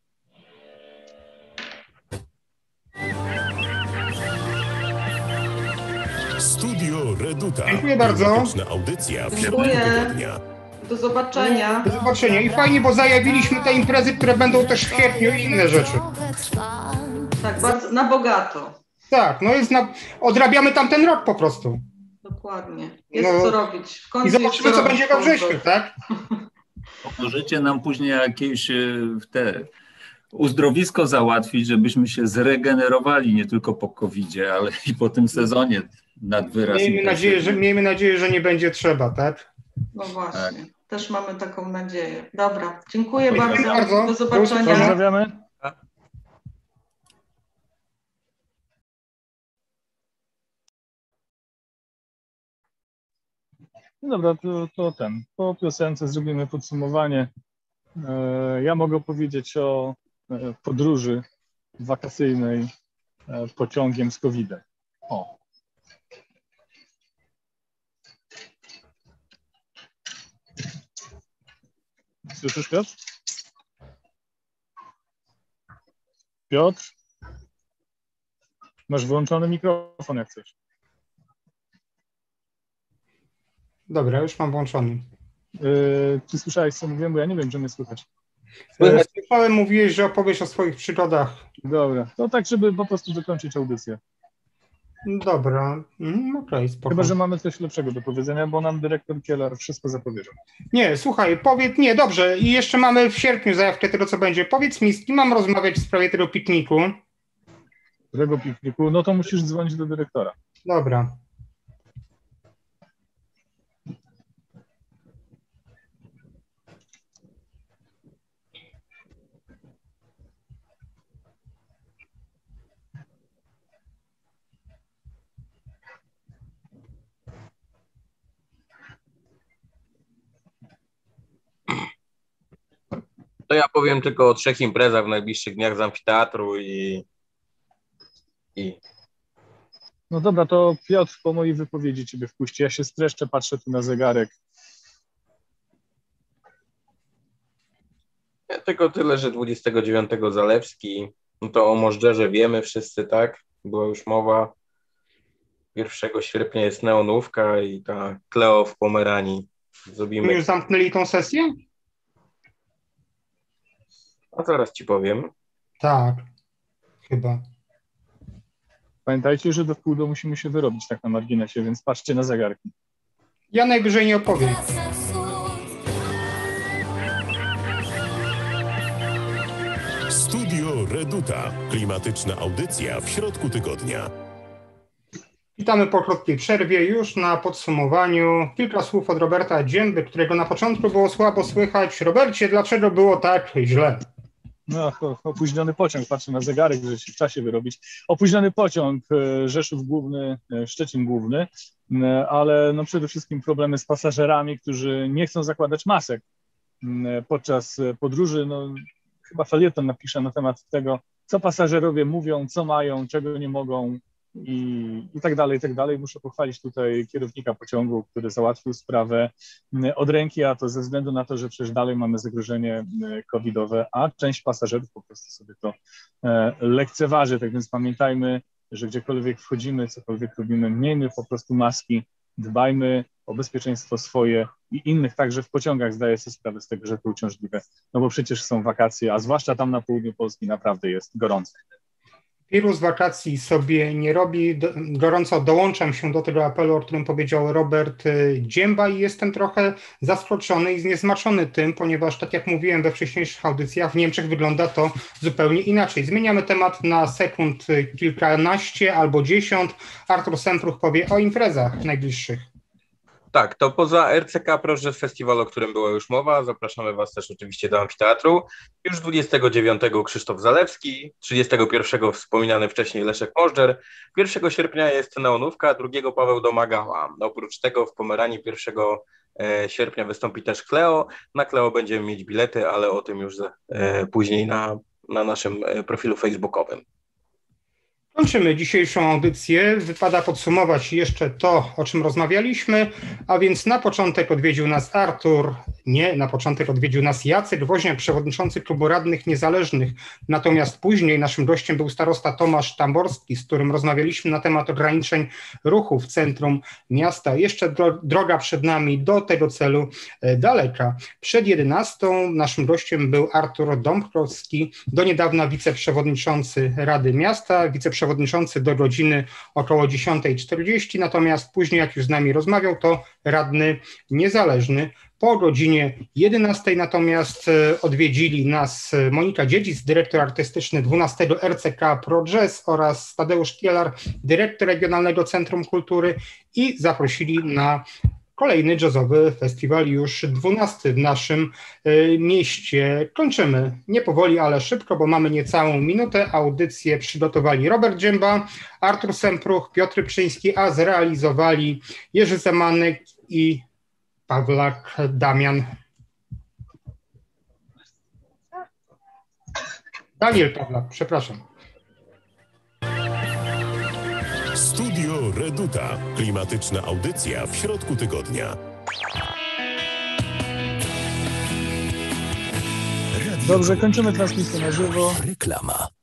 Studio Reduta. Dziękuję bardzo. Klimatyczna audycja w Dziękuję. tygodnia. Do zobaczenia. Do zobaczenia. I fajnie, bo zajawiliśmy te imprezy, które będą też w kwietniu i inne rzeczy. Tak, bardzo na bogato. Tak, no jest na... odrabiamy tamten rok po prostu. Dokładnie. Jest No. co robić. W końcu I zobaczymy, jest co robić będzie we w końcu. wrześniu, tak? Możecie nam później jakieś te uzdrowisko załatwić, żebyśmy się zregenerowali nie tylko po kowidzie, ale i po tym sezonie nad wyraz. Miejmy nadzieję, że, miejmy nadzieję, że nie będzie trzeba, tak? No właśnie. Tak. Też mamy taką nadzieję. Dobra, dziękuję Dziękuję bardzo. bardzo. Do zobaczenia. Pozdrawiamy. No dobra, to, to ten. Po piosence zrobimy podsumowanie. E, ja mogę opowiedzieć o e, podróży wakacyjnej e, pociągiem z kowidem. O. Słyszysz, Piotr? Piotr? Masz włączony mikrofon, jak chcesz. Dobra, już mam włączony. Yy, ty słyszałeś, co mówiłem, bo ja nie wiem, czy mnie słychać. Słychać. Słyszałem, mówiłeś, że opowiesz o swoich przygodach. Dobra, to tak, żeby po prostu dokończyć audycję. Dobra, mm, okej, okay, spoko. Chyba że mamy coś lepszego do powiedzenia, bo nam dyrektor Kielar wszystko zapowiedział. Nie, słuchaj, powiedz, nie, dobrze, i jeszcze mamy w sierpniu zajawkę tego, co będzie. Powiedz mi, z kim mam rozmawiać w sprawie tego pikniku? Którego pikniku? No to musisz dzwonić do dyrektora. Dobra. To ja powiem tylko o trzech imprezach w najbliższych dniach z amfiteatru i... i... No dobra, to Piotr po mojej wypowiedzi ciebie wpuści. Ja się streszczę, patrzę tu na zegarek. Ja tylko tyle, że dwudziestego dziewiątego Zalewski, no to o Możdżerze wiemy wszyscy, tak? Była już mowa. pierwszego sierpnia jest neonówka i ta Kleo w Pomeranii. Zrobimy... Już zamknęli tą sesję? A zaraz ci powiem. Tak, chyba. Pamiętajcie, że do wpół do musimy się wyrobić tak na marginesie, więc patrzcie na zegarki. Ja najwyżej nie opowiem. Studio Reduta. Klimatyczna audycja w środku tygodnia. Witamy po krótkiej przerwie. Już na podsumowaniu kilka słów od Roberta Dzięby, którego na początku było słabo słychać. Robercie, dlaczego było tak źle? No, opóźniony pociąg, patrzę na zegarek, żeby się w czasie wyrobić. Opóźniony pociąg, Rzeszów Główny, Szczecin Główny, ale no przede wszystkim problemy z pasażerami, którzy nie chcą zakładać masek podczas podróży. No, chyba felieton napiszę na temat tego, co pasażerowie mówią, co mają, czego nie mogą i, i tak dalej, i tak dalej. Muszę pochwalić tutaj kierownika pociągu, który załatwił sprawę od ręki, a to ze względu na to, że przecież dalej mamy zagrożenie covidowe, a część pasażerów po prostu sobie to lekceważy. Tak więc pamiętajmy, że gdziekolwiek wchodzimy, cokolwiek robimy, miejmy po prostu maski, dbajmy o bezpieczeństwo swoje i innych, także w pociągach zdaję sobie sprawę z tego, że to uciążliwe, no bo przecież są wakacje, a zwłaszcza tam na południu Polski naprawdę jest gorąco. Wirus wakacji sobie nie robi. Do, gorąco dołączam się do tego apelu, o którym powiedział Robert Dzięba i jestem trochę zaskoczony i zniesmaczony tym, ponieważ tak jak mówiłem we wcześniejszych audycjach, w Niemczech wygląda to zupełnie inaczej. Zmieniamy temat na sekund kilkanaście albo dziesiąt. Artur Sempruch powie o imprezach najbliższych. Tak, to poza R C K Prożdżes Festiwal, o którym była już mowa, zapraszamy Was też oczywiście do amfiteatru. Już dwudziestego dziewiątego Krzysztof Zalewski, trzydziestego pierwszego wspominany wcześniej Leszek Możdżer, pierwszego sierpnia jest neonówka, drugiego Paweł Domagała. Oprócz tego w Pomeranii pierwszego sierpnia wystąpi też Kleo. Na Kleo będziemy mieć bilety, ale o tym już później na, na naszym profilu facebookowym. Kończymy dzisiejszą audycję. Wypada podsumować jeszcze to, o czym rozmawialiśmy, a więc na początek odwiedził nas Artur, nie, na początek odwiedził nas Jacek Woźniak, przewodniczący Klubu Radnych Niezależnych, natomiast później naszym gościem był starosta Tomasz Tamborski, z którym rozmawialiśmy na temat ograniczeń ruchu w centrum miasta. Jeszcze dro- droga przed nami do tego celu e, daleka. Przed jedenastą naszym gościem był Artur Dąbrowski, do niedawna wiceprzewodniczący Rady Miasta, wiceprzewodniczący przewodniczący do godziny około dziesiąta czterdzieści, natomiast później, jak już z nami rozmawiał, to radny niezależny. Po godzinie jedenastej natomiast odwiedzili nas Monika Dziedzic, dyrektor artystyczny dwunastego R C K Prożdżes oraz Tadeusz Kielar, dyrektor Regionalnego Centrum Kultury i zaprosili na kolejny jazzowy festiwal, już dwunasty w naszym y, mieście. Kończymy nie powoli, ale szybko, bo mamy niecałą minutę. Audycję przygotowali Robert Dzięba, Artur Sempruch, Piotr Przyński, a zrealizowali Jerzy Zemanek i Pawlak Damian. Daniel Pawlak, przepraszam. Studio Reduta. Klimatyczna audycja w środku tygodnia. Dobrze, kończymy transmisję na żywo. Reklama.